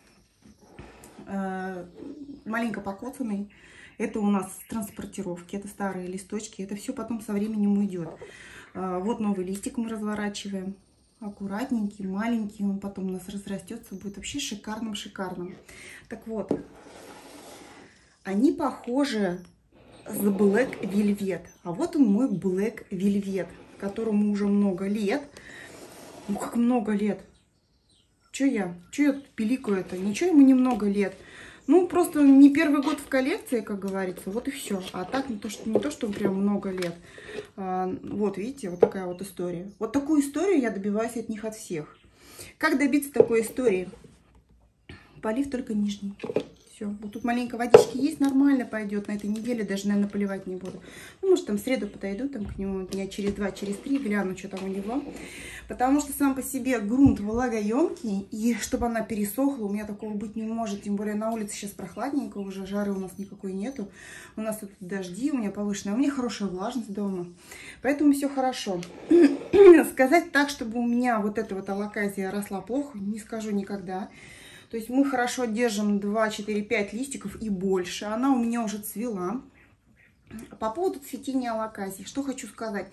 Маленько покоцанный. Это у нас транспортировки, это старые листочки. Это все потом со временем уйдет. Вот новый листик мы разворачиваем. Аккуратненький, маленький. Он потом у нас разрастется. Будет вообще шикарным-шикарным. Так вот. Они похожи с Black Velvet. А вот он мой Black Velvet, которому уже много лет. Ну как много лет? Че я? Че я тут пиликаю это? Ничего ему немного лет. Ну, просто не первый год в коллекции, как говорится, вот и все. А так не то, что, не то, что прям много лет. А, вот, видите, вот такая вот история. Вот такую историю я добиваюсь от них, от всех. Как добиться такой истории? Полив только нижний. Все. Вот тут маленько водички есть, нормально пойдет. На этой неделе даже, наверное, поливать не буду. Ну, может, там в среду подойду, там к нему дня через два, через три, гляну, что там у него. Потому что сам по себе грунт влагоемкий, и чтобы она пересохла, у меня такого быть не может. Тем более на улице сейчас прохладненько, уже жары у нас никакой нету. У нас тут дожди, у меня повышенная, у меня хорошая влажность дома. Поэтому все хорошо. Сказать так, чтобы у меня вот эта вот алоказия росла плохо, не скажу никогда. То есть мы хорошо держим два, четыре, пять листиков и больше. Она у меня уже цвела. По поводу цветения алоказии, что хочу сказать.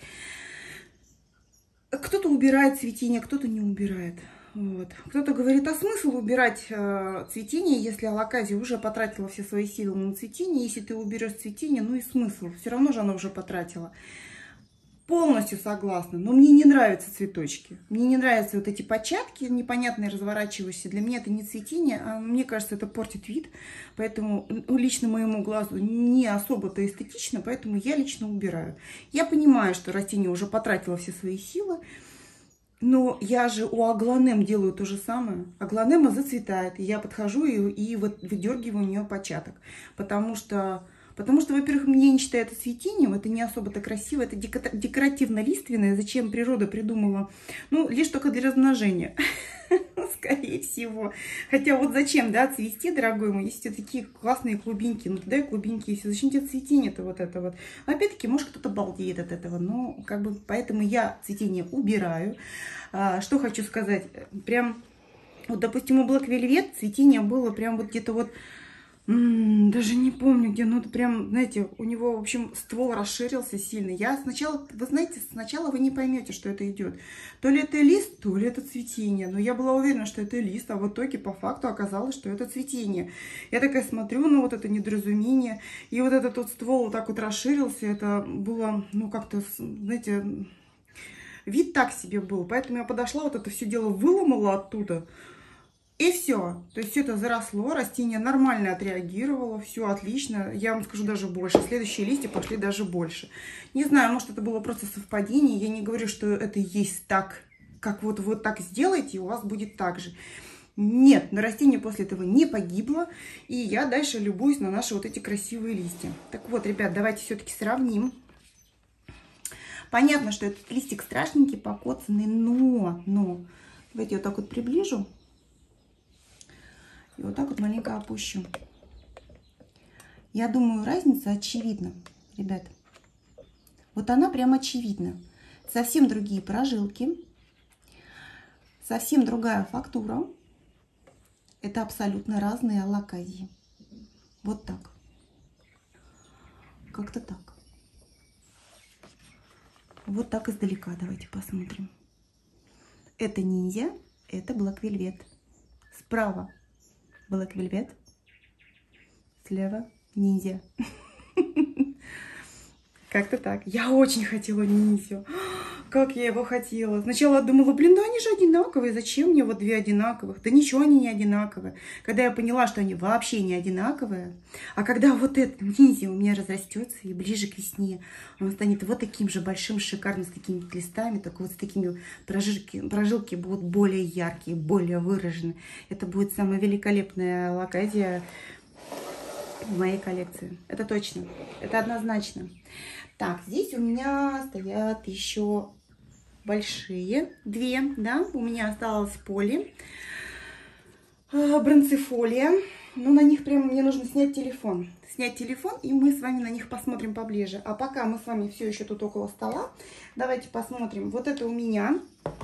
Кто-то убирает цветение, кто-то не убирает. Вот. Кто-то говорит, а смысл убирать э, цветение, если алоказия уже потратила все свои силы на цветение. Если ты уберешь цветение, ну и смысл. Все равно же она уже потратила. Полностью согласна, но мне не нравятся цветочки. Мне не нравятся вот эти початки непонятные, разворачивающиеся. Для меня это не цветение, а мне кажется, это портит вид. Поэтому лично моему глазу не особо-то эстетично, поэтому я лично убираю. Я понимаю, что растение уже потратило все свои силы, но я же у аглонем делаю то же самое. Аглонема зацветает, и я подхожу и, и вот выдергиваю у нее початок. Потому что... Потому что, во-первых, мне не считаю это цветением, это не особо-то красиво, это декоративно-лиственное. Зачем природа придумала? Ну, лишь только для размножения, скорее всего. Хотя вот зачем, да, цвести, дорогой мой, если у тебя такие классные клубеньки, ну, дай клубеньки и все. Зачем тебе цветение-то вот это вот? Опять-таки, может, кто-то балдеет от этого, но как бы поэтому я цветение убираю. А, что хочу сказать, прям, вот, допустим, у Black Velvet цветение было прям вот где-то вот, М-м, даже не помню, где, ну это прям, знаете, у него, в общем, ствол расширился сильно. Я сначала, вы знаете, сначала вы не поймете, что это идет. То ли это лист, то ли это цветение. Но я была уверена, что это лист, а в итоге по факту оказалось, что это цветение. Я такая смотрю на вот это недоразумение, и вот этот вот ствол вот так вот расширился. Это было, ну как-то, знаете, вид так себе был. Поэтому я подошла, вот это все дело выломала оттуда. И все. То есть все это заросло, растение нормально отреагировало, все отлично. Я вам скажу даже больше. Следующие листья пошли даже больше. Не знаю, может это было просто совпадение. Я не говорю, что это есть так, как вот вот так сделайте, и у вас будет так же. Нет, на растение после этого не погибло. И я дальше любуюсь на наши вот эти красивые листья. Так вот, ребят, давайте все-таки сравним. Понятно, что этот листик страшненький, покоцанный, но, но, давайте я вот так вот приближу. И вот так вот маленько опущу. Я думаю, разница очевидна, ребят. Вот она прям очевидна. Совсем другие прожилки. Совсем другая фактура. Это абсолютно разные алоказии. Вот так. Как-то так. Вот так издалека давайте посмотрим. Это ниндзя, это Black Velvet. Справа Black Velvet, слева ниндзя. Как-то так. Я очень хотела ниндзю. Как я его хотела. Сначала думала, блин, да они же одинаковые. Зачем мне вот две одинаковых? Да ничего они не одинаковые. Когда я поняла, что они вообще не одинаковые, а когда вот этот ниндзя у меня разрастется и ближе к весне, он станет вот таким же большим, шикарным, с такими листами, только вот с такими прожилки, прожилки будут более яркие, более выражены. Это будет самая великолепная алоказия в моей коллекции. Это точно. Это однозначно. Так, здесь у меня стоят еще большие две, да, у меня осталось поли, бронцифолия, но на них прям мне нужно снять телефон, снять телефон, и мы с вами на них посмотрим поближе. А пока мы с вами все еще тут около стола, давайте посмотрим. Вот это у меня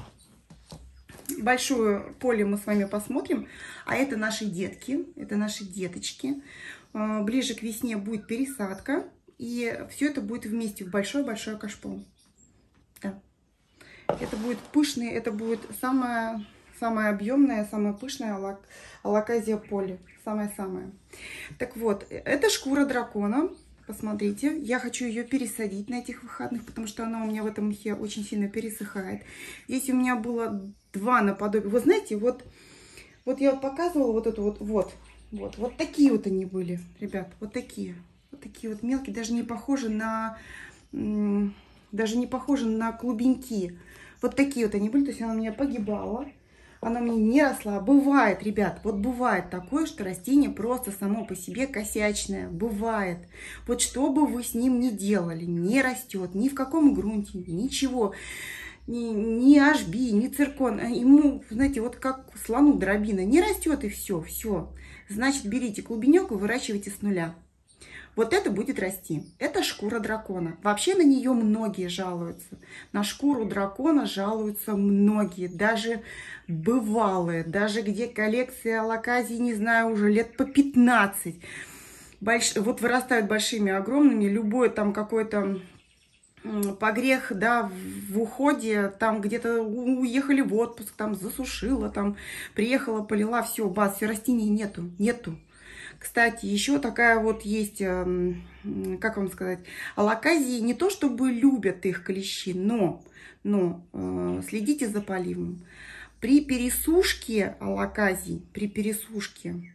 большую поле мы с вами посмотрим, а это наши детки, это наши деточки. Ближе к весне будет пересадка. И все это будет вместе в большой-большой кашпо. Да. Это будет пышный, это будет самая, самая объемная, самая пышная алак, алоказия поли. Самая-самая. Так вот, это шкура дракона. Посмотрите, я хочу ее пересадить на этих выходных, потому что она у меня в этом мхе очень сильно пересыхает. Здесь у меня было два наподобие. Вы знаете, вот, вот я вот показывала вот эту вот, вот. Вот, вот такие вот они были, ребят, вот такие. Вот такие вот мелкие, даже не похожи на, даже не похожи на клубеньки. Вот такие вот они были, то есть она у меня погибала. Она мне не росла. Бывает, ребят, вот бывает такое, что растение просто само по себе косячное. Бывает. Вот что бы вы с ним ни делали, не растет. Ни в каком грунте, ничего. Ни, ни эйч би, ни циркон. Ему, знаете, вот как слону дробина. Не растет и все, все. Значит, берите клубенек и выращивайте с нуля. Вот это будет расти. Это шкура дракона. Вообще на нее многие жалуются. На шкуру дракона жалуются многие. Даже бывалые. Даже где коллекция алоказий, не знаю, уже лет по пятнадцать. Больш... Вот вырастают большими, огромными. Любой там какой-то погрех, да, в уходе. Там где-то уехали в отпуск, там засушила, там приехала, полила, все, бац, все, растений нету, нету. Кстати, еще такая вот есть, как вам сказать, алоказии не то чтобы любят их клещи, но, но э, следите за поливом. При пересушке алоказий, при пересушке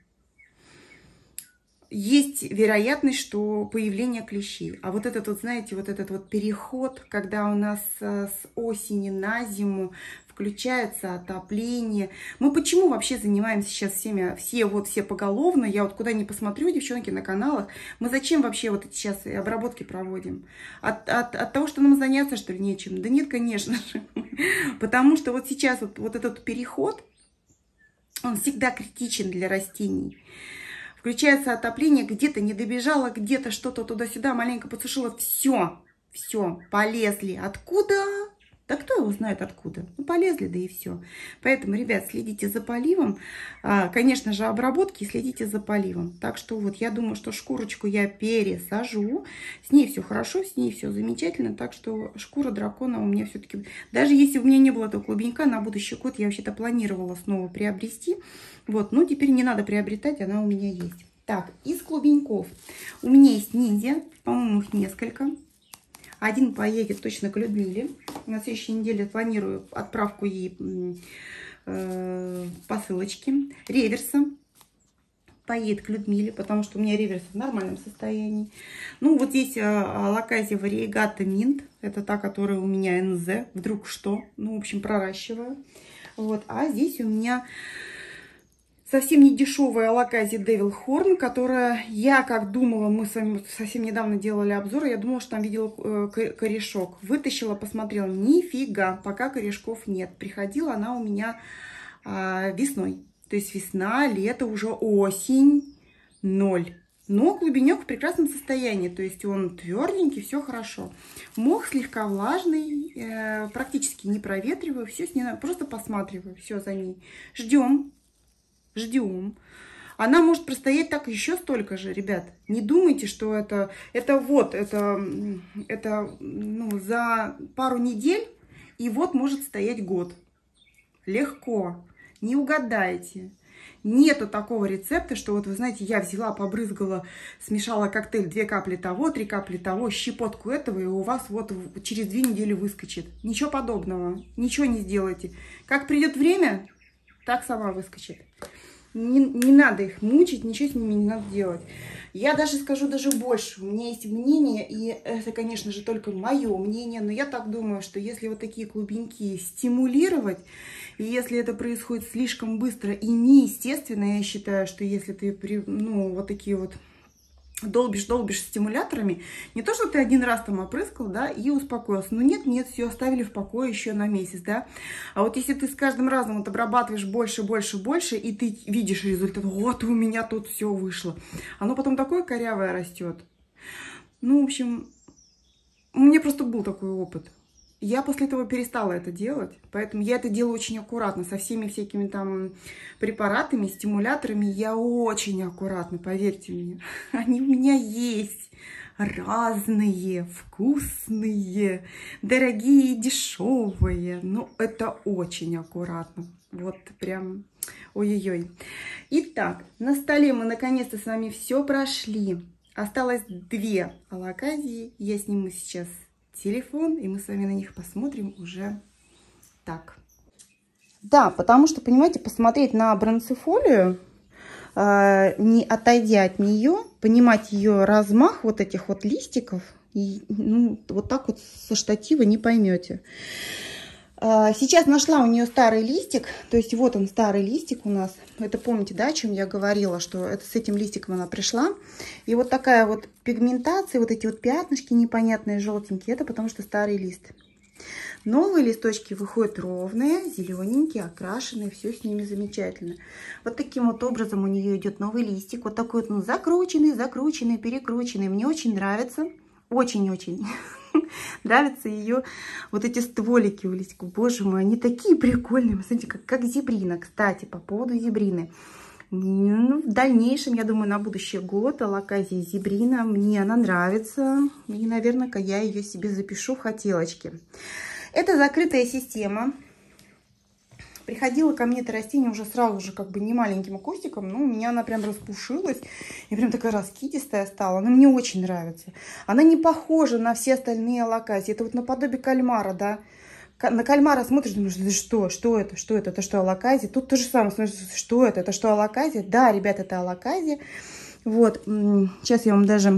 есть вероятность, что появление клещей. А вот этот вот, знаете, вот этот вот переход, когда у нас с осени на зиму включается отопление. Мы почему вообще занимаемся сейчас всеми, все вот все поголовно, я вот куда ни посмотрю, девчонки, на каналах, мы зачем вообще вот эти сейчас обработки проводим? От, от, от того, что нам заняться, что ли, нечем? Да нет, конечно же. Потому что вот сейчас вот, вот этот переход, он всегда критичен для растений. Включается отопление, где-то не добежало, где-то что-то туда-сюда, маленько подсушило, все, все, полезли. Откуда? Да кто его знает откуда? Ну, полезли, да и все. Поэтому, ребят, следите за поливом. А, конечно же, обработки, следите за поливом. Так что вот я думаю, что шкурочку я пересажу. С ней все хорошо, с ней все замечательно. Так что шкура дракона у меня все-таки... Даже если у меня не было этого клубенька, на будущий год я вообще-то планировала снова приобрести. Вот, ну теперь не надо приобретать, она у меня есть. Так, из клубеньков у меня есть ниндзя. По-моему, их несколько. Один поедет точно к Людмиле. На следующей неделе планирую отправку ей э, посылочки. Реверса поедет к Людмиле, потому что у меня реверс в нормальном состоянии. Ну, вот здесь алоказия вариегата минт. Это та, которая у меня эн зэ. Вдруг что. Ну, в общем, проращиваю. Вот. А здесь у меня... совсем не дешевая алоказия Devil Horn, которая, я как думала, мы с вами совсем недавно делали обзор, я думала, что там видела корешок. Вытащила, посмотрела, нифига, пока корешков нет. Приходила она у меня а, весной. То есть весна, лето, уже осень, ноль. Но клубенек в прекрасном состоянии, то есть он тверденький, все хорошо. Мох слегка влажный, э, практически не проветриваю, все с ней, просто посматриваю, все за ней. Ждем. Ждем. Она может простоять так еще столько же, ребят. Не думайте, что это, это вот, это, это ну, за пару недель, и вот может стоять год. Легко. Не угадаете. Нету такого рецепта, что вот вы знаете, я взяла, побрызгала, смешала коктейль, две капли того, три капли того, щепотку этого, и у вас вот через две недели выскочит. Ничего подобного. Ничего не сделайте. Как придет время, так сама выскочит. Не, не надо их мучить, ничего с ними не надо делать. Я даже скажу даже больше. У меня есть мнение, и это, конечно же, только мое мнение, но я так думаю, что если вот такие клубеньки стимулировать, и если это происходит слишком быстро и неестественно, я считаю, что если ты, ну, вот такие вот долбишь, долбишь стимуляторами, не то, что ты один раз там опрыскал, да, и успокоился. Ну нет, нет, все оставили в покое еще на месяц, да. А вот если ты с каждым разом вот обрабатываешь больше, больше, больше, и ты видишь результат, вот у меня тут все вышло, оно потом такое корявое растет. Ну, в общем, у меня просто был такой опыт. Я после этого перестала это делать, поэтому я это делаю очень аккуратно, со всеми всякими там препаратами, стимуляторами, я очень аккуратно, поверьте мне. Они у меня есть, разные, вкусные, дорогие, дешевые, но это очень аккуратно, вот прям ой-ой-ой. Итак, на столе мы наконец-то с вами все прошли, осталось две алоказии, я сниму сейчас телефон, и мы с вами на них посмотрим уже так. Да, потому что, понимаете, посмотреть на бронцифолию, не отойдя от нее, понимать ее размах вот этих вот листиков, и, ну, вот так вот со штатива не поймете. Сейчас нашла у нее старый листик, то есть вот он, старый листик у нас. Это помните, да, о чем я говорила, что это с этим листиком она пришла. И вот такая вот пигментация, вот эти вот пятнышки непонятные, желтенькие, это потому что старый лист. Новые листочки выходят ровные, зелененькие, окрашенные, все с ними замечательно. Вот таким вот образом у нее идет новый листик, вот такой вот, ну, закрученный, закрученный, перекрученный. Мне очень нравится, очень-очень. Нравятся ее вот эти стволики у листиков. Боже мой, они такие прикольные. Смотрите, как, как зебрина. Кстати, по поводу зебрины. Ну, в дальнейшем, я думаю, на будущий год алаказия зебрина. Мне она нравится. И, наверное, я ее себе запишу в хотелочки. Это закрытая система. Приходила ко мне это растение уже сразу же как бы не маленьким кустиком, но у меня она прям распушилась и прям такая раскидистая стала. Она мне очень нравится. Она не похожа на все остальные алаказии. Это вот наподобие кальмара, да. На кальмара смотришь, думаешь, да что, что это, что это, это что, алаказия? Тут то же самое, смотришь, что это, это что, алаказия? Да, ребята, это алаказия. Вот, сейчас я вам даже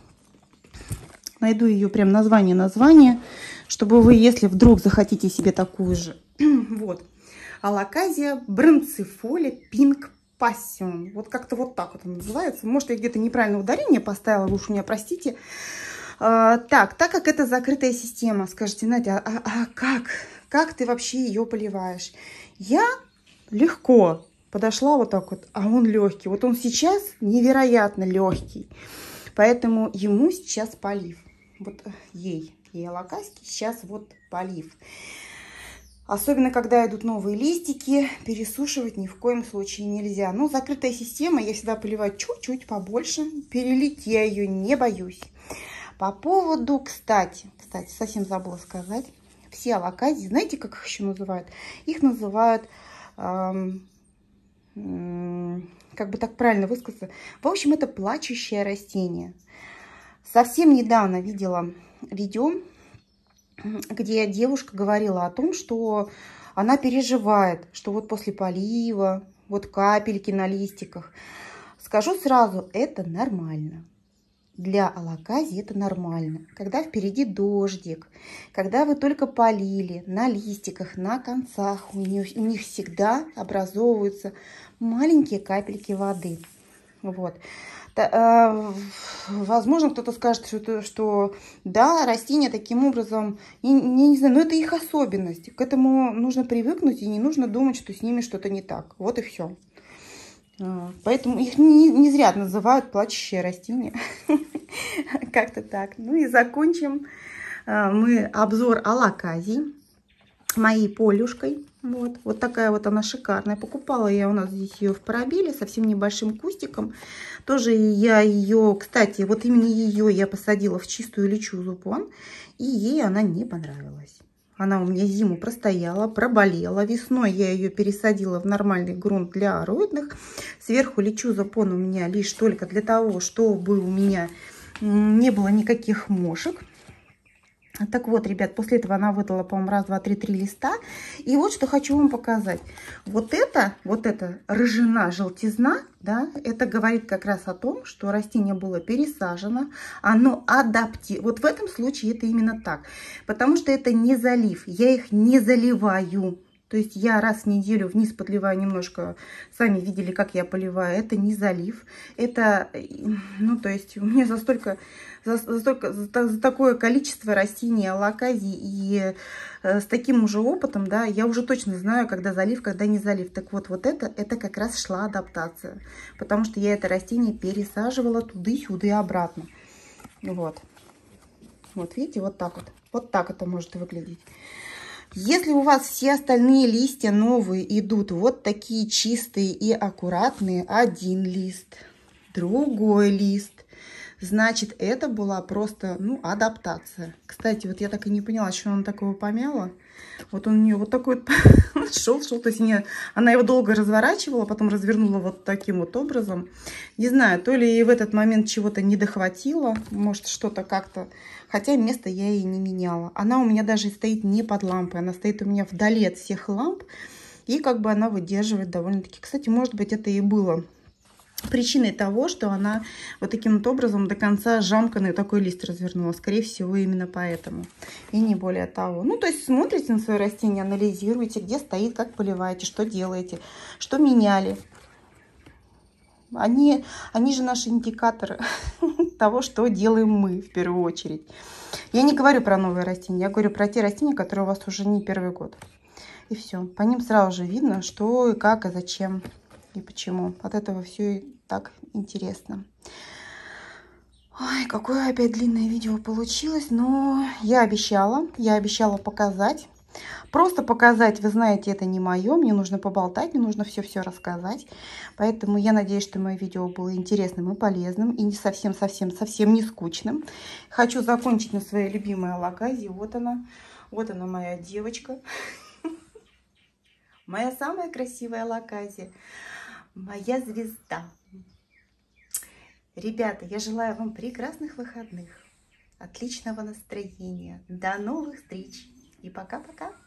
найду ее прям название-название, чтобы вы, если вдруг захотите себе такую же, вот. Алаказия бранцифоли пинк пассион. Вот как-то вот так вот он называется. Может, я где-то неправильное ударение поставила, вы уж меня простите. А, так, так как это закрытая система, скажите, Надя, а, а как? Как ты вообще ее поливаешь? Я легко подошла вот так вот, а он легкий. Вот он сейчас невероятно легкий. Поэтому ему сейчас полив. Вот ей, ей алаказии сейчас вот полив. Особенно, когда идут новые листики, пересушивать ни в коем случае нельзя. Ну, закрытая система, я всегда поливаю чуть-чуть побольше. Перелить я ее не боюсь. По поводу, кстати, кстати, совсем забыла сказать. Все алаказии, знаете, как их еще называют? Их называют, эм, эм, как бы так правильно высказаться. В общем, это плачущее растение. Совсем недавно видела видео, где девушка говорила о том, что она переживает, что вот после полива, вот капельки на листиках. Скажу сразу, это нормально. Для алаказии это нормально. Когда впереди дождик, когда вы только полили, на листиках, на концах, у них, у них всегда образовываются маленькие капельки воды. Вот. Возможно, кто-то скажет, что, что да, растения таким образом, не, не, не знаю, но это их особенность. К этому нужно привыкнуть и не нужно думать, что с ними что-то не так. Вот и все. Поэтому их не, не зря называют плачущие растения. Как-то так. Ну и закончим мы обзор алаказии моей полюшкой. Вот, вот такая вот она шикарная. Покупала я у нас здесь ее в Парабеле, совсем небольшим кустиком. Тоже я ее, кстати, вот именно ее я посадила в чистую личузу пон, и ей она не понравилась. Она у меня зиму простояла, проболела. Весной я ее пересадила в нормальный грунт для ароидных. Сверху личуза пон у меня лишь только для того, чтобы у меня не было никаких мошек. Так вот, ребят, после этого она выдала, по-моему, раз, два, три, три листа. И вот что хочу вам показать. Вот это, вот эта рыжина, желтизна, да, это говорит как раз о том, что растение было пересажено, оно адаптировано. Вот в этом случае это именно так. Потому что это не залив, я их не заливаю. То есть я раз в неделю вниз подливаю немножко, сами видели, как я поливаю, это не залив. Это, ну, то есть у меня за столько, за, за, столько, за, за такое количество растений, алаказий и э, с таким уже опытом, да, я уже точно знаю, когда залив, когда не залив. Так вот, вот это, это как раз шла адаптация, потому что я это растение пересаживала туды-сюда и обратно. Вот. Вот, видите, вот так вот. Вот так это может выглядеть. Если у вас все остальные листья новые идут вот такие чистые и аккуратные, один лист, другой лист, значит, это была просто, ну, адаптация. Кстати, вот я так и не поняла, что она такого помяла. Вот он у нее вот такой вот шел, шел. То есть не, она его долго разворачивала, потом развернула вот таким вот образом. Не знаю, то ли ей в этот момент чего-то не дохватило, может, что-то как-то. Хотя место я ей не меняла. Она у меня даже стоит не под лампой, она стоит у меня вдали от всех ламп. И как бы она выдерживает довольно-таки. Кстати, может быть, это и было причиной того, что она вот таким вот образом до конца жамканный такой лист развернула. Скорее всего, именно поэтому. И не более того. Ну, то есть смотрите на свое растение, анализируйте, где стоит, как поливаете, что делаете, что меняли. Они, они же наши индикаторы того, что делаем мы в первую очередь. Я не говорю про новые растения, я говорю про те растения, которые у вас уже не первый год. И все. По ним сразу же видно, что и как, и зачем, и почему. От этого все и так интересно. Ой, какое опять длинное видео получилось, но я обещала, я обещала показать. Просто показать, вы знаете, это не мое, мне нужно поболтать, мне нужно все-все рассказать. Поэтому я надеюсь, что мое видео было интересным и полезным, и не совсем-совсем-совсем не скучным. Хочу закончить на своей любимой алоказии. Вот она, вот она моя девочка. Моя самая красивая алоказия, моя звезда. Ребята, я желаю вам прекрасных выходных, отличного настроения. До новых встреч и пока-пока.